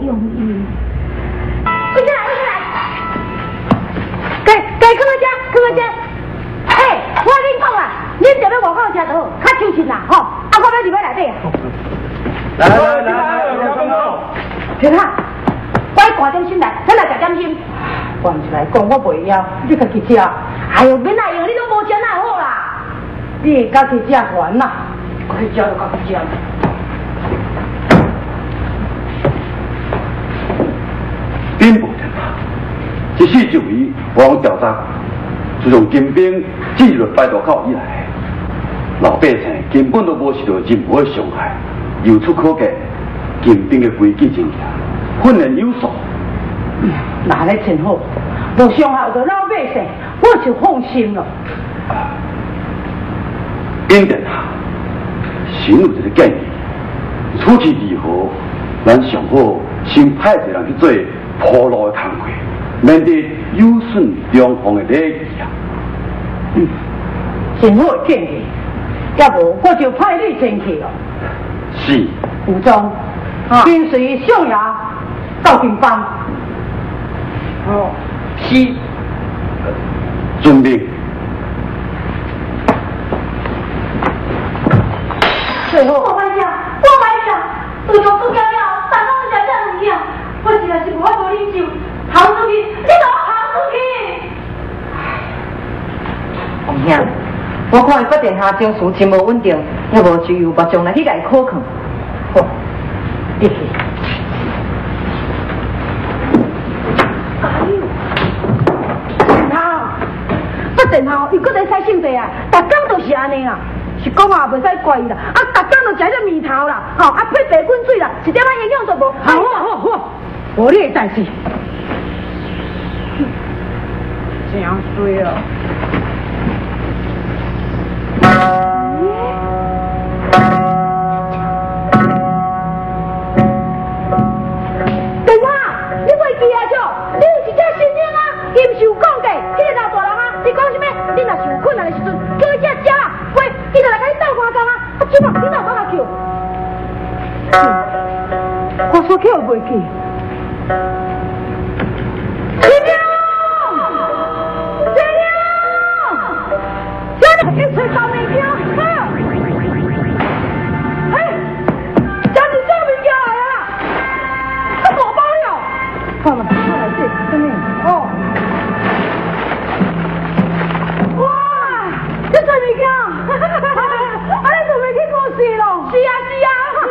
用意。跪下来，跪下来！该该看我家，看我家。哎，我跟你讲啦，恁这要外口吃就好，较休息啦，吼。啊，我要入去内底。 来来来来，不要动手。 天啊，我要挂点心来，咱来食点心。关起来讲，我袂晓，你家己食。哎呦，免来用，你都无钱哪好啦？你家己食完啦，家己食就家己食。 兵部电话，一四就位王调查，自从金兵进入拜渡口以来，老百姓根本都无受到任何伤害。由此可见，金兵的规矩真严，训练有素。 嗯，那咧真好，无伤害到老百姓，我就放心了。 兵电话，先有一个建议，处置如何，咱上好先派一个人去做铺路的工作，免得有损双方的利益啊。 嗯，真好的建议，要不我就派你前去了。 是。 武宗，跟随象牙到顶方。哦，是。 遵命。 最后，我买下，我买下，对方不了了，大家都食这物件，我实在是无法度忍受，逃出去，你给我逃出去！ 王兄，我看伊发电下情绪真无稳定，要无就由别将来去甲伊考考。好，你去。电头，发电头，伊搁在使性地啊，逐工都是安尼啊。是讲啊，袂使怪伊啦，啊，逐工都食这面头啦，吼、哦，啊，配白滚水啦，一点仔营养都无。好好好好，无你的代志。真衰哦！对啊，你袂记啊？就你有一只新人啊，伊毋是有讲过，迄个老大人啊，你讲什么？你若是有困难的时阵，叫伊只食啊，喂，伊就来甲你斗看工啊，啊，即马你哪敢来叫？我说叫袂记。新娘，新娘，叫你去吹烧面条，哈！哎，叫你烧面条来啊！这我包了。放了，放了，这真的哦。哇，这做物件，啊，你做未去过世咯？是啊，是啊。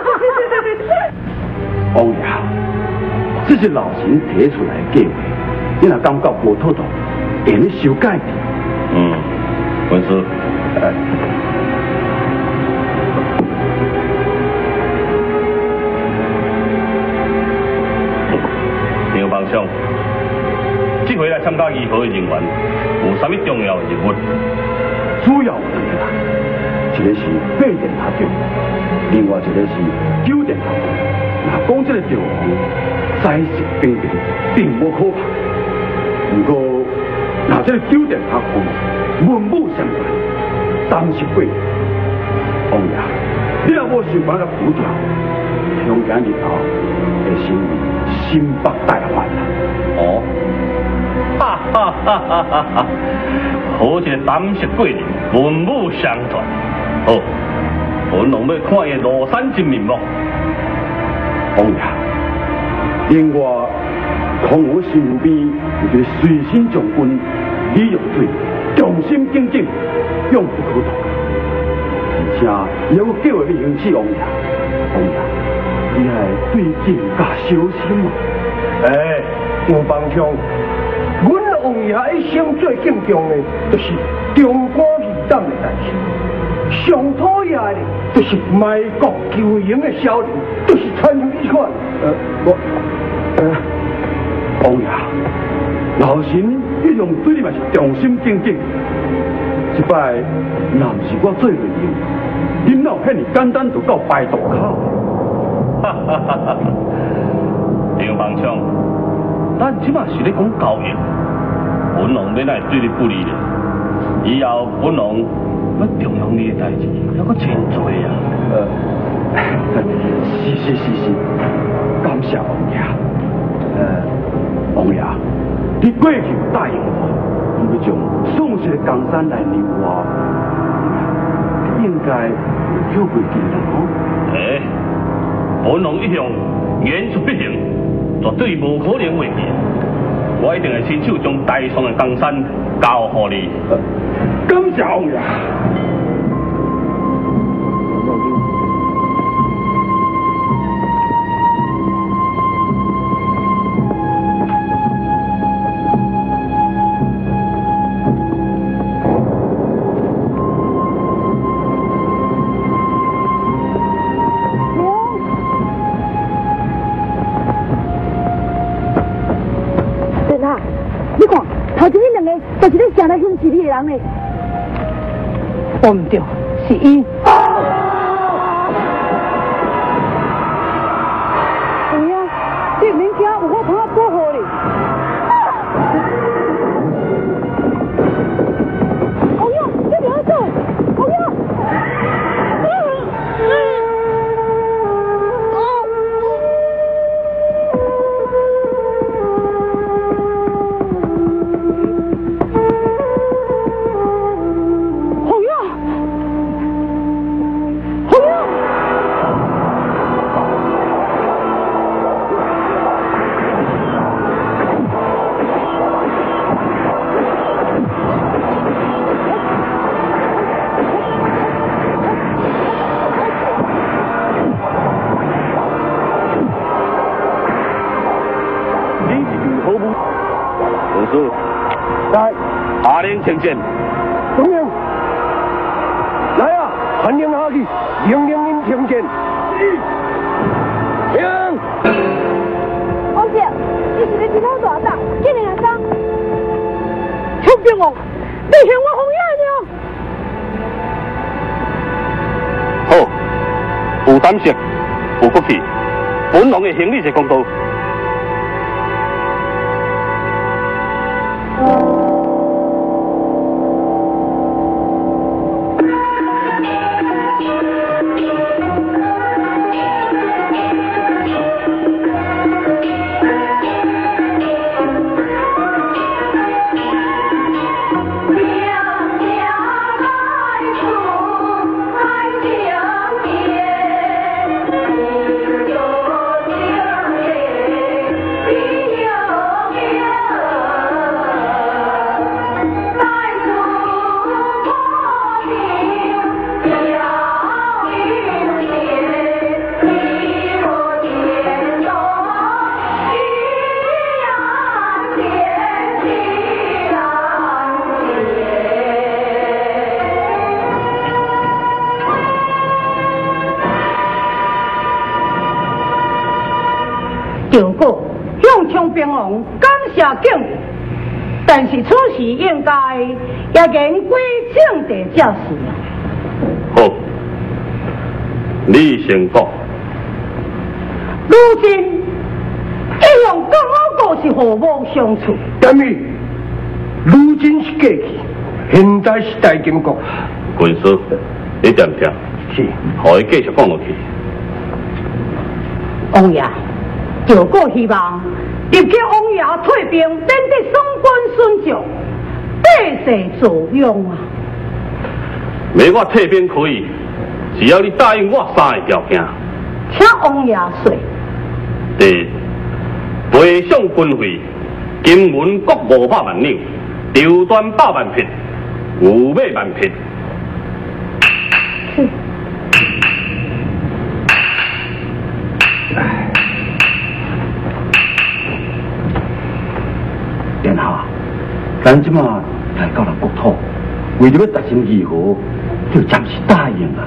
王爷，这是老臣提出来的计划，你若感觉无妥当，会你修改的。 嗯，文书。 呃刘邦兄，这回来参加议会的人员有啥物重要的任务？ 主要两个，一个是八殿下长，另外一个是九殿下。那讲这个赵王在食兵兵，并无可怕。如果那这个九殿下王文武相传，担心过，王爷，你若无想办法扶住，从今日后会成为新北大患啦。 哦，哈哈哈哈哈哈！好一个胆识过人，文武相传。好，本王要看伊庐山真面目。 王爷，另外，同我身边有一个随身将军李玉水，忠心耿耿，永不可动。而且有叫你勇气，王爷，王爷，你还对镜加小心啊！ 哎，吴邦兄，阮王爷一生最敬重的，就是忠肝义胆的代志。上讨厌的，就是卖国求荣的小人，就是参像你款。呃，我，呃，王爷，老臣一向对你嘛是忠心耿耿。这摆若不是我做内应，恁老遐尼简单就到拜渡口。 哈哈哈哈！刘邦兄，咱即马是咧讲交易，本王要来对你不利咧。以后本王要重用你的代志，还阁真多啊！ 呃，是是是是，感谢王爷。 过去答应我，要将送出的江山来留我，应该有袂记得哦。 诶，本王一向言出必行，绝对无可能袂记。我一定会亲手将大宋的江山交予你。 感谢王爷。 头前迄两个就是你常来凶死你的人呢。我唔对，是伊。有影，这物件有我帮我保护你。王爷，你不要走，王爷。 下令请见。 中央，来啊！传令下去，命令您听见。停！ 王姐，你是咧真好大胆，今日来当。邱兵王，你嫌我红眼了？ 好，有胆识，有骨气，本王会行你这公道。 结果向冲兵王感谢敬意，但是此事应该也言归正地才是。 好，你先讲。 如今一向刚好都是和睦相处。 但是如今是过去，现在是大金国。 军师，你点听？ 是， 可以继续讲落去。 王爷。就过希望立刻王爷退兵，免得双军顺将，百世作用啊！ 没我退兵可以，只要你答应我三个条件。 请王爷说。 第一，赔偿军费，金门各五百万两，绸缎百万匹，牛马万匹。 是。 殿下，咱即马来到了国土，为了要达成议和，就暂时答应啦。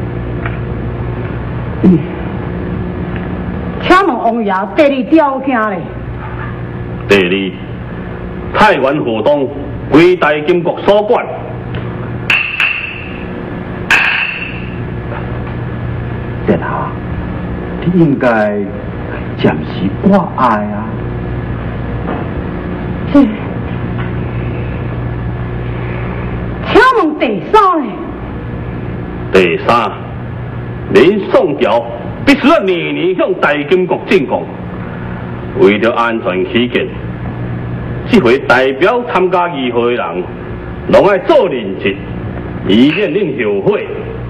嗯， 请问王爷第二条件咧？ 第二，太原河东归大金国所管。 殿下，你应该暂时挂碍啊。 是，请问第三呢？ 第三，您宋朝必须要年年向大金国进贡，为了安全起见， 这回代表参加议会的人，拢爱做认真，以免恁后悔。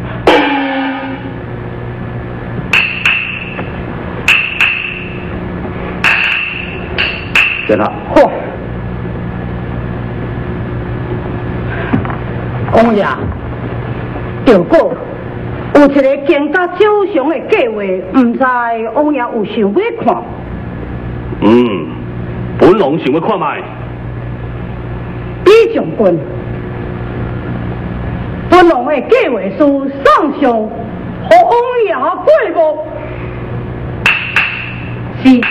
在哪？ 嚯！王爷，赵果有一个更加周详的计划，唔知王爷有想要看？ 嗯，本王想要看卖。 李将军，本王的计划是上上，和王爷过目。是。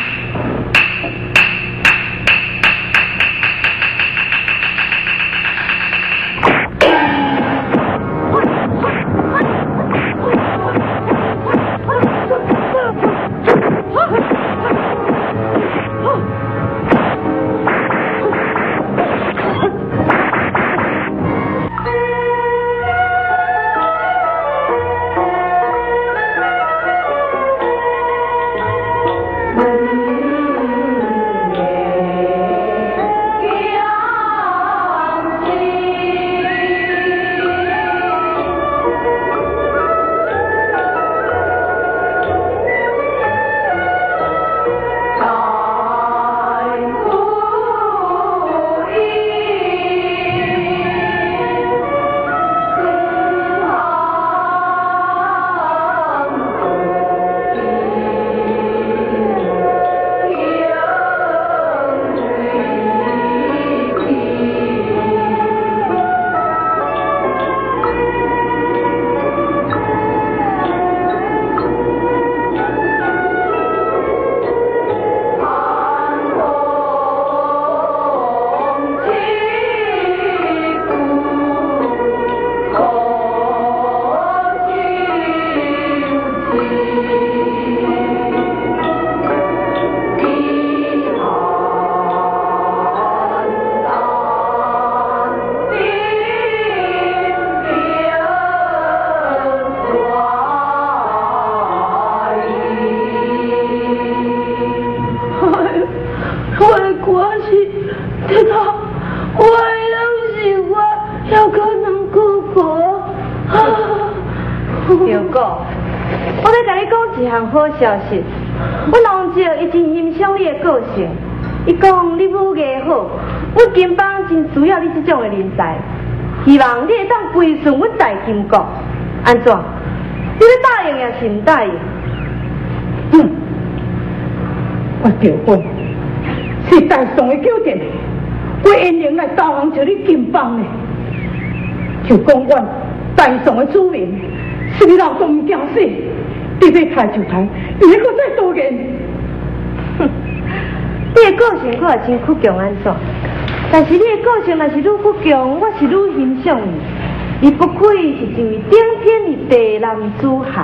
好消息，阮王姐一直欣赏你的个性。伊讲你武艺好，阮金邦真需要你这种的人才。希望你会当归顺阮大金国。安怎？你要答应也是唔答应？ 嗯，我结婚是大宋的决定，我因能来投降就你金邦的。就讲阮大宋的主民，是你老公唔惊死。你要抬就抬，你还搁再多言。 哼，你的个性我也真倔强安怎？但是你的个性若是愈倔强，我是愈欣赏你。你不愧是一位顶天立地的男子汉。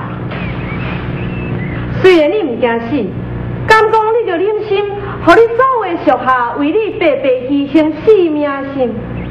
虽然你唔惊死，敢讲你就忍心，互你所有的属下为你白白牺牲性命心？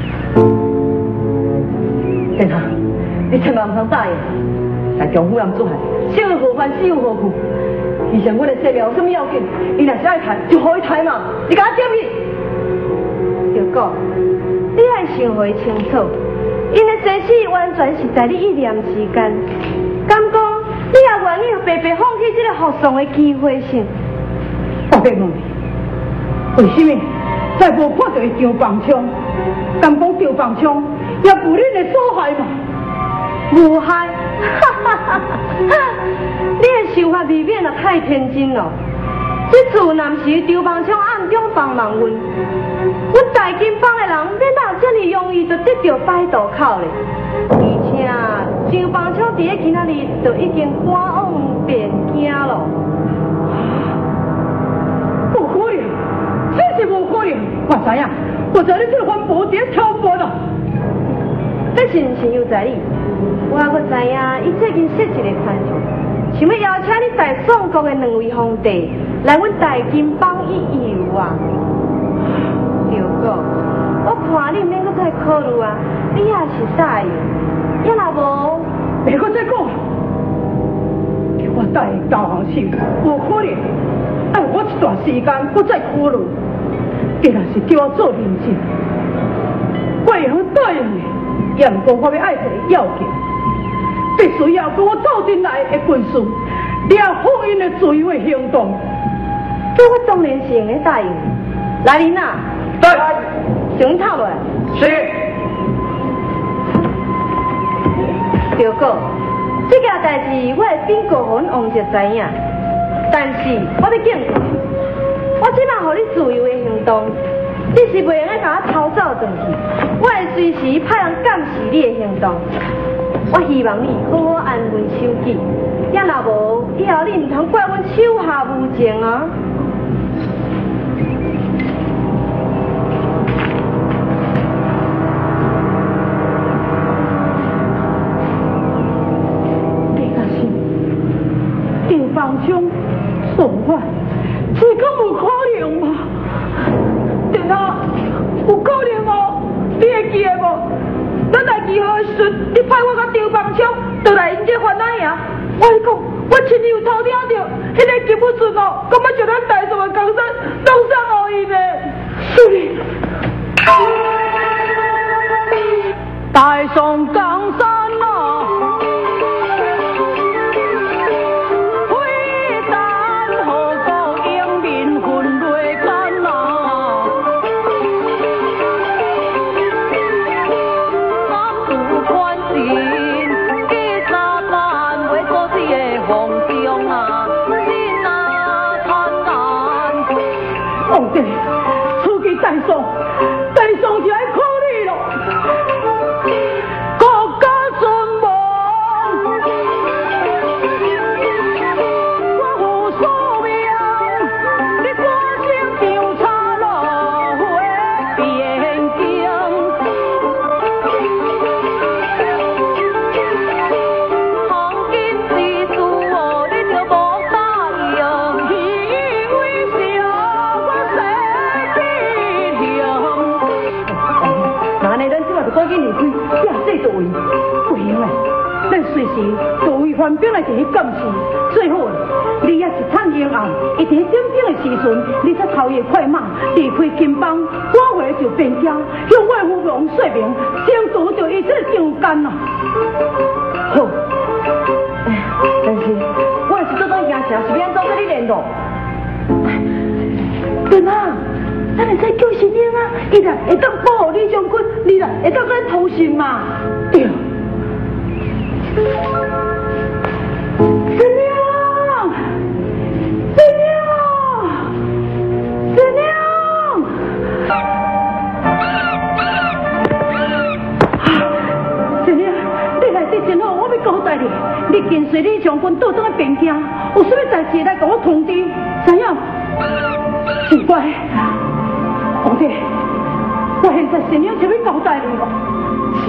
殿下，你千万唔通答应。来强夫人做害，生有何欢，死有何苦？以前阮的性命有什么要紧？伊若是爱谈，就互伊谈嘛。你甲我点去？如果你爱想回清楚，因的生死完全是在你一念之间。敢讲你也愿意白白放弃这个服丧的机会性？ 我别问你，为什么再无看到伊张棒枪？敢讲张棒枪也无恁的所害嘛？ 无害。哈哈哈！你的想法未免也太天真了。这次若不是刘邦昌暗中帮忙阮，阮大金邦的人免哪这么容易就得到摆渡口咧。而且刘邦昌伫咧今仔日就已经赶往汴京了。 不可能，真是不可能！我知影，我知你这个环保点挑拨了。 这是唔是又在你？我还阁知影，伊最近设一个传说，想要邀请你大宋国的两位皇帝来阮大金邦一游啊。如果我看你免阁再考虑啊，你也是答应，要若无， 别阁再讲，我答应投降是无可能，要我一段时间，我再考虑。 竟然是叫我做认真，为何答应你？也毋过我要爱一个要件，必须要跟我斗阵来的军事，了福音的自由的行动。 这我当然是会答应。来人啊！ 对， 先套落来。 是。 表哥，这件代志我会禀告阮王爷知影，但是我要警告，我即摆互你自由的行动，你是袂用甲我偷走转去，我会随时派人监视你的行动。我希望你好好安分守己，也若无以后你毋通怪阮手下无情啊！放枪送我，这敢有可能吗？电脑有可能哦，你会记得无？咱来二号的时，你派我甲丢放枪，就来因这番仔呀！我跟你讲，我亲自有偷听到，迄个金不准哦，感觉就咱大宋的江山弄上互伊呢。是哩，大宋江山哦。皇帝，此去大宋，大宋就要靠你咯。国家存亡，我负宿命，你赶紧调查落回边境。黄金之事哦，你就无答应，以为是那呢，咱即马就赶紧离开，下世座位，不行嘞！咱随时就为官兵来进行监视。最好你也是趁英暗，一伫点兵的时阵，你才超越快马，离开金邦，赶回就边疆，向外父王说明，先拄着一切上干啊！好，但是我也是做到赢城，是要安怎跟你联络？对吗？咱会使叫神灵啊，伊啦会当保护李将军，你啦会当咱同心嘛。对。神灵，神灵，神灵！神灵，你来得真好，我要交代你，你跟随李将军到倒去边疆，有啥物代志来甲我通知，知影？奇怪。皇帝，我现在神灵就要交代你了。是。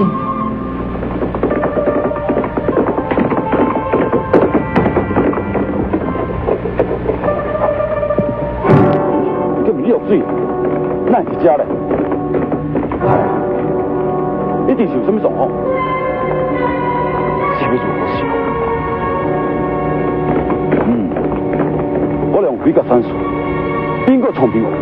叫你落水，哪是遮嘞？哎，一定是有什么状况，是要如何想？嗯，我用几个参数，边个聪明我？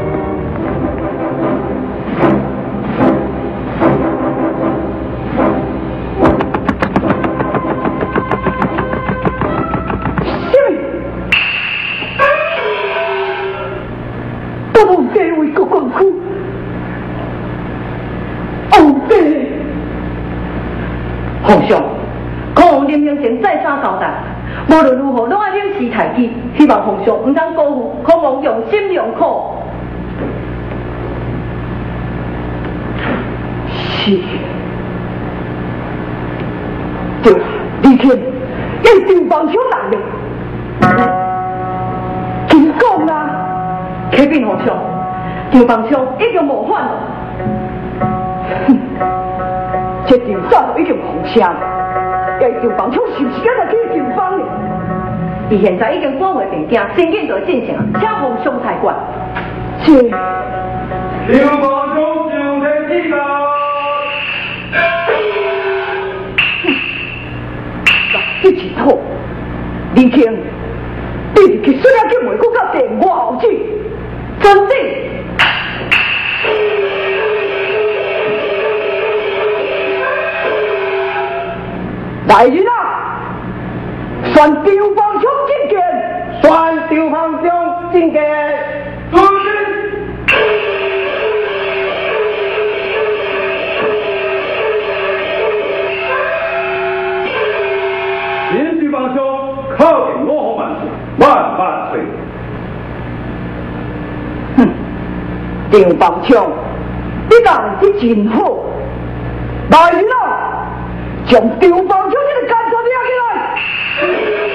皇上，孔王临行前再三交代，无论如何拢要领事太子，希望皇上唔通辜负孔王用心良苦。是，对啦，李天要定帮手来的，真讲啦，启禀皇上，定帮手已经无反了。哼。这场战已经放下，要定帮枪是不是敢来去警方呢？伊现在已经赶回边境，真紧就进行，请皇上裁决。是。定帮枪上天指导。一起头，李庆，你去虽然叫梅国到第五后子，真正来人啊！选张方兄进见，选张方兄进见。主席。 林徐方兄靠近我好万岁，万万岁！ 哼，张方兄，你讲的真好。来人啊！将张方兄这个奸贼抓起来！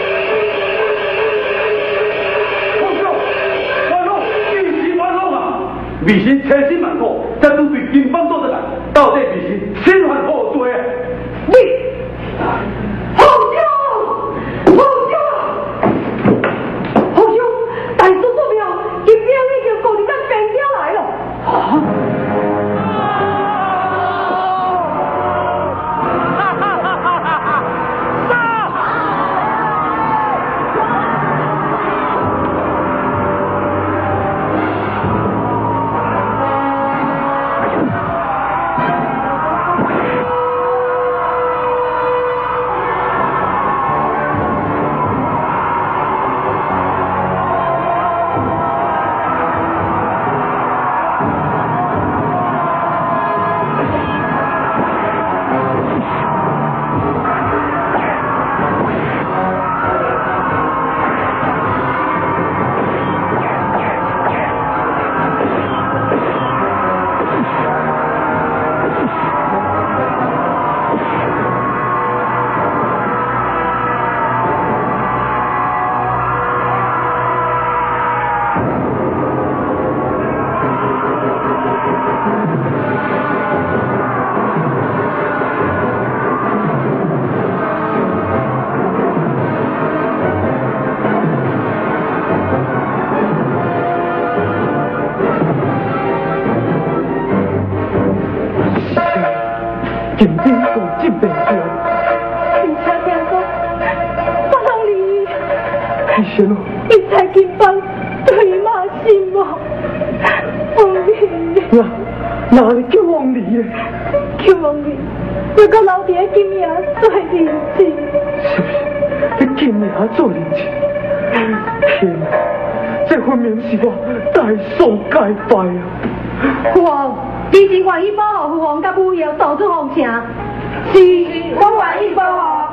方兄，万龙，一时万龙啊！微臣千辛万苦，才拄对金邦做得来，到底微臣心怀何罪啊？你，方兄，方兄，方兄，大事不妙，金兵已经告你咱边疆来了。啊！今天到这边去， 并且听说，我拢离， 是什么？ 你才金邦对马心无，王离。 哪哪里叫王离咧？ 叫王离，要到老爹金爷做人质。 是不是？你金爷做人质？天哪！这分明是我大宋解败啊！ 父王，你是愿意保护父王甲母后走出红城？是，我愿意保护。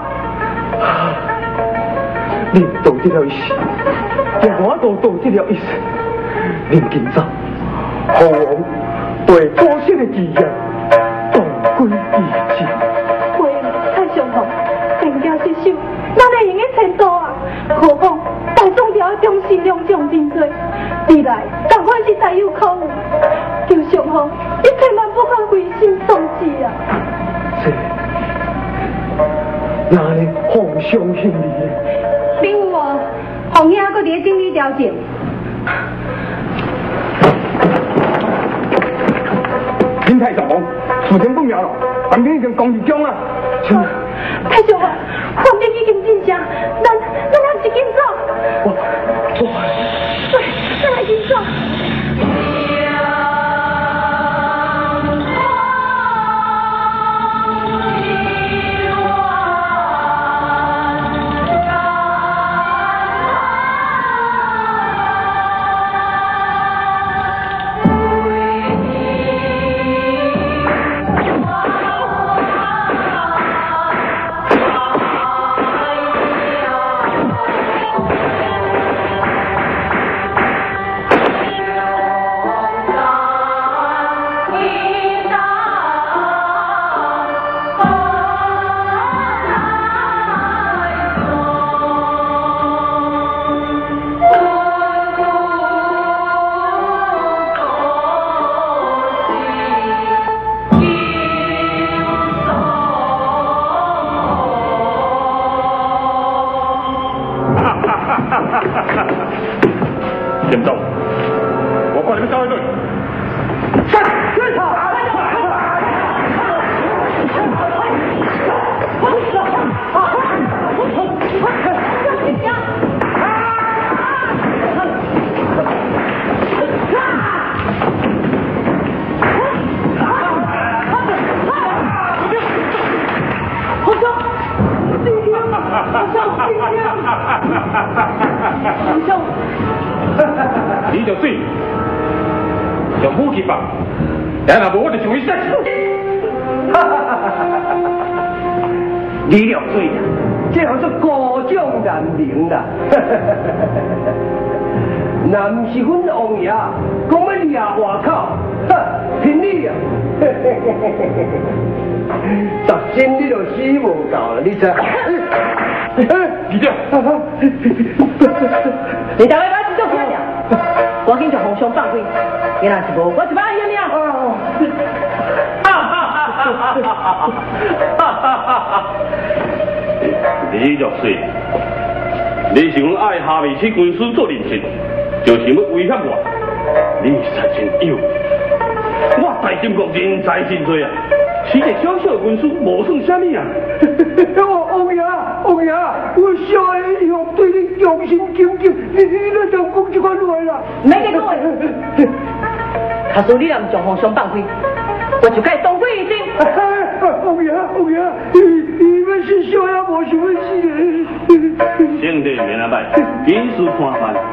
你道这了一时，也我都道这了一时。你今早，父王对祖先的基业同归于尽。 父王太上皇，定定失守，哪会用个前途啊？何况大宋朝的忠臣良将真多，未来同款是大有可能。求上皇，你千万不可灰心丧志啊！ 这，哪里皇上心里呢？ 禀父王，皇兄搁伫整理条件。 林太上皇，事情不妙了，官兵已经攻入江了。请问， 太上皇，官兵已经进城，咱咱还是紧走。 我我， 对，咱来紧走。 严总，我快你们交一队。 上，追他！ 皇上， 用武器吧，然若无我就将伊杀死。 哈哈哈哈哈！李六水啊，这叫做孤掌难鸣啦！哈哈哈哈哈！那不是阮王爷讲要掠外口，哈，骗你啊！嘿嘿嘿嘿嘿嘿！十心你就死无够了，你知？ 记者， 你大概把这种看了，我紧就互相放开，原来是无，我就把伊赢了。 哈哈哈哈哈！哈哈哈哈！李玉水，你是阮爱下面去军师做人质，就想要威胁我，你实在真有。我大金国人才真多啊，是一个小小的军师，无算啥物啊。 王爷，王爷，我小的以后对你用心敬敬，你你那就讲这款话啦。 没得讲的。假使你若唔将互相放开，我就该当归一经。 王爷，王爷，你们是小也无想要死的。 兄弟免阿拜，紧事看办。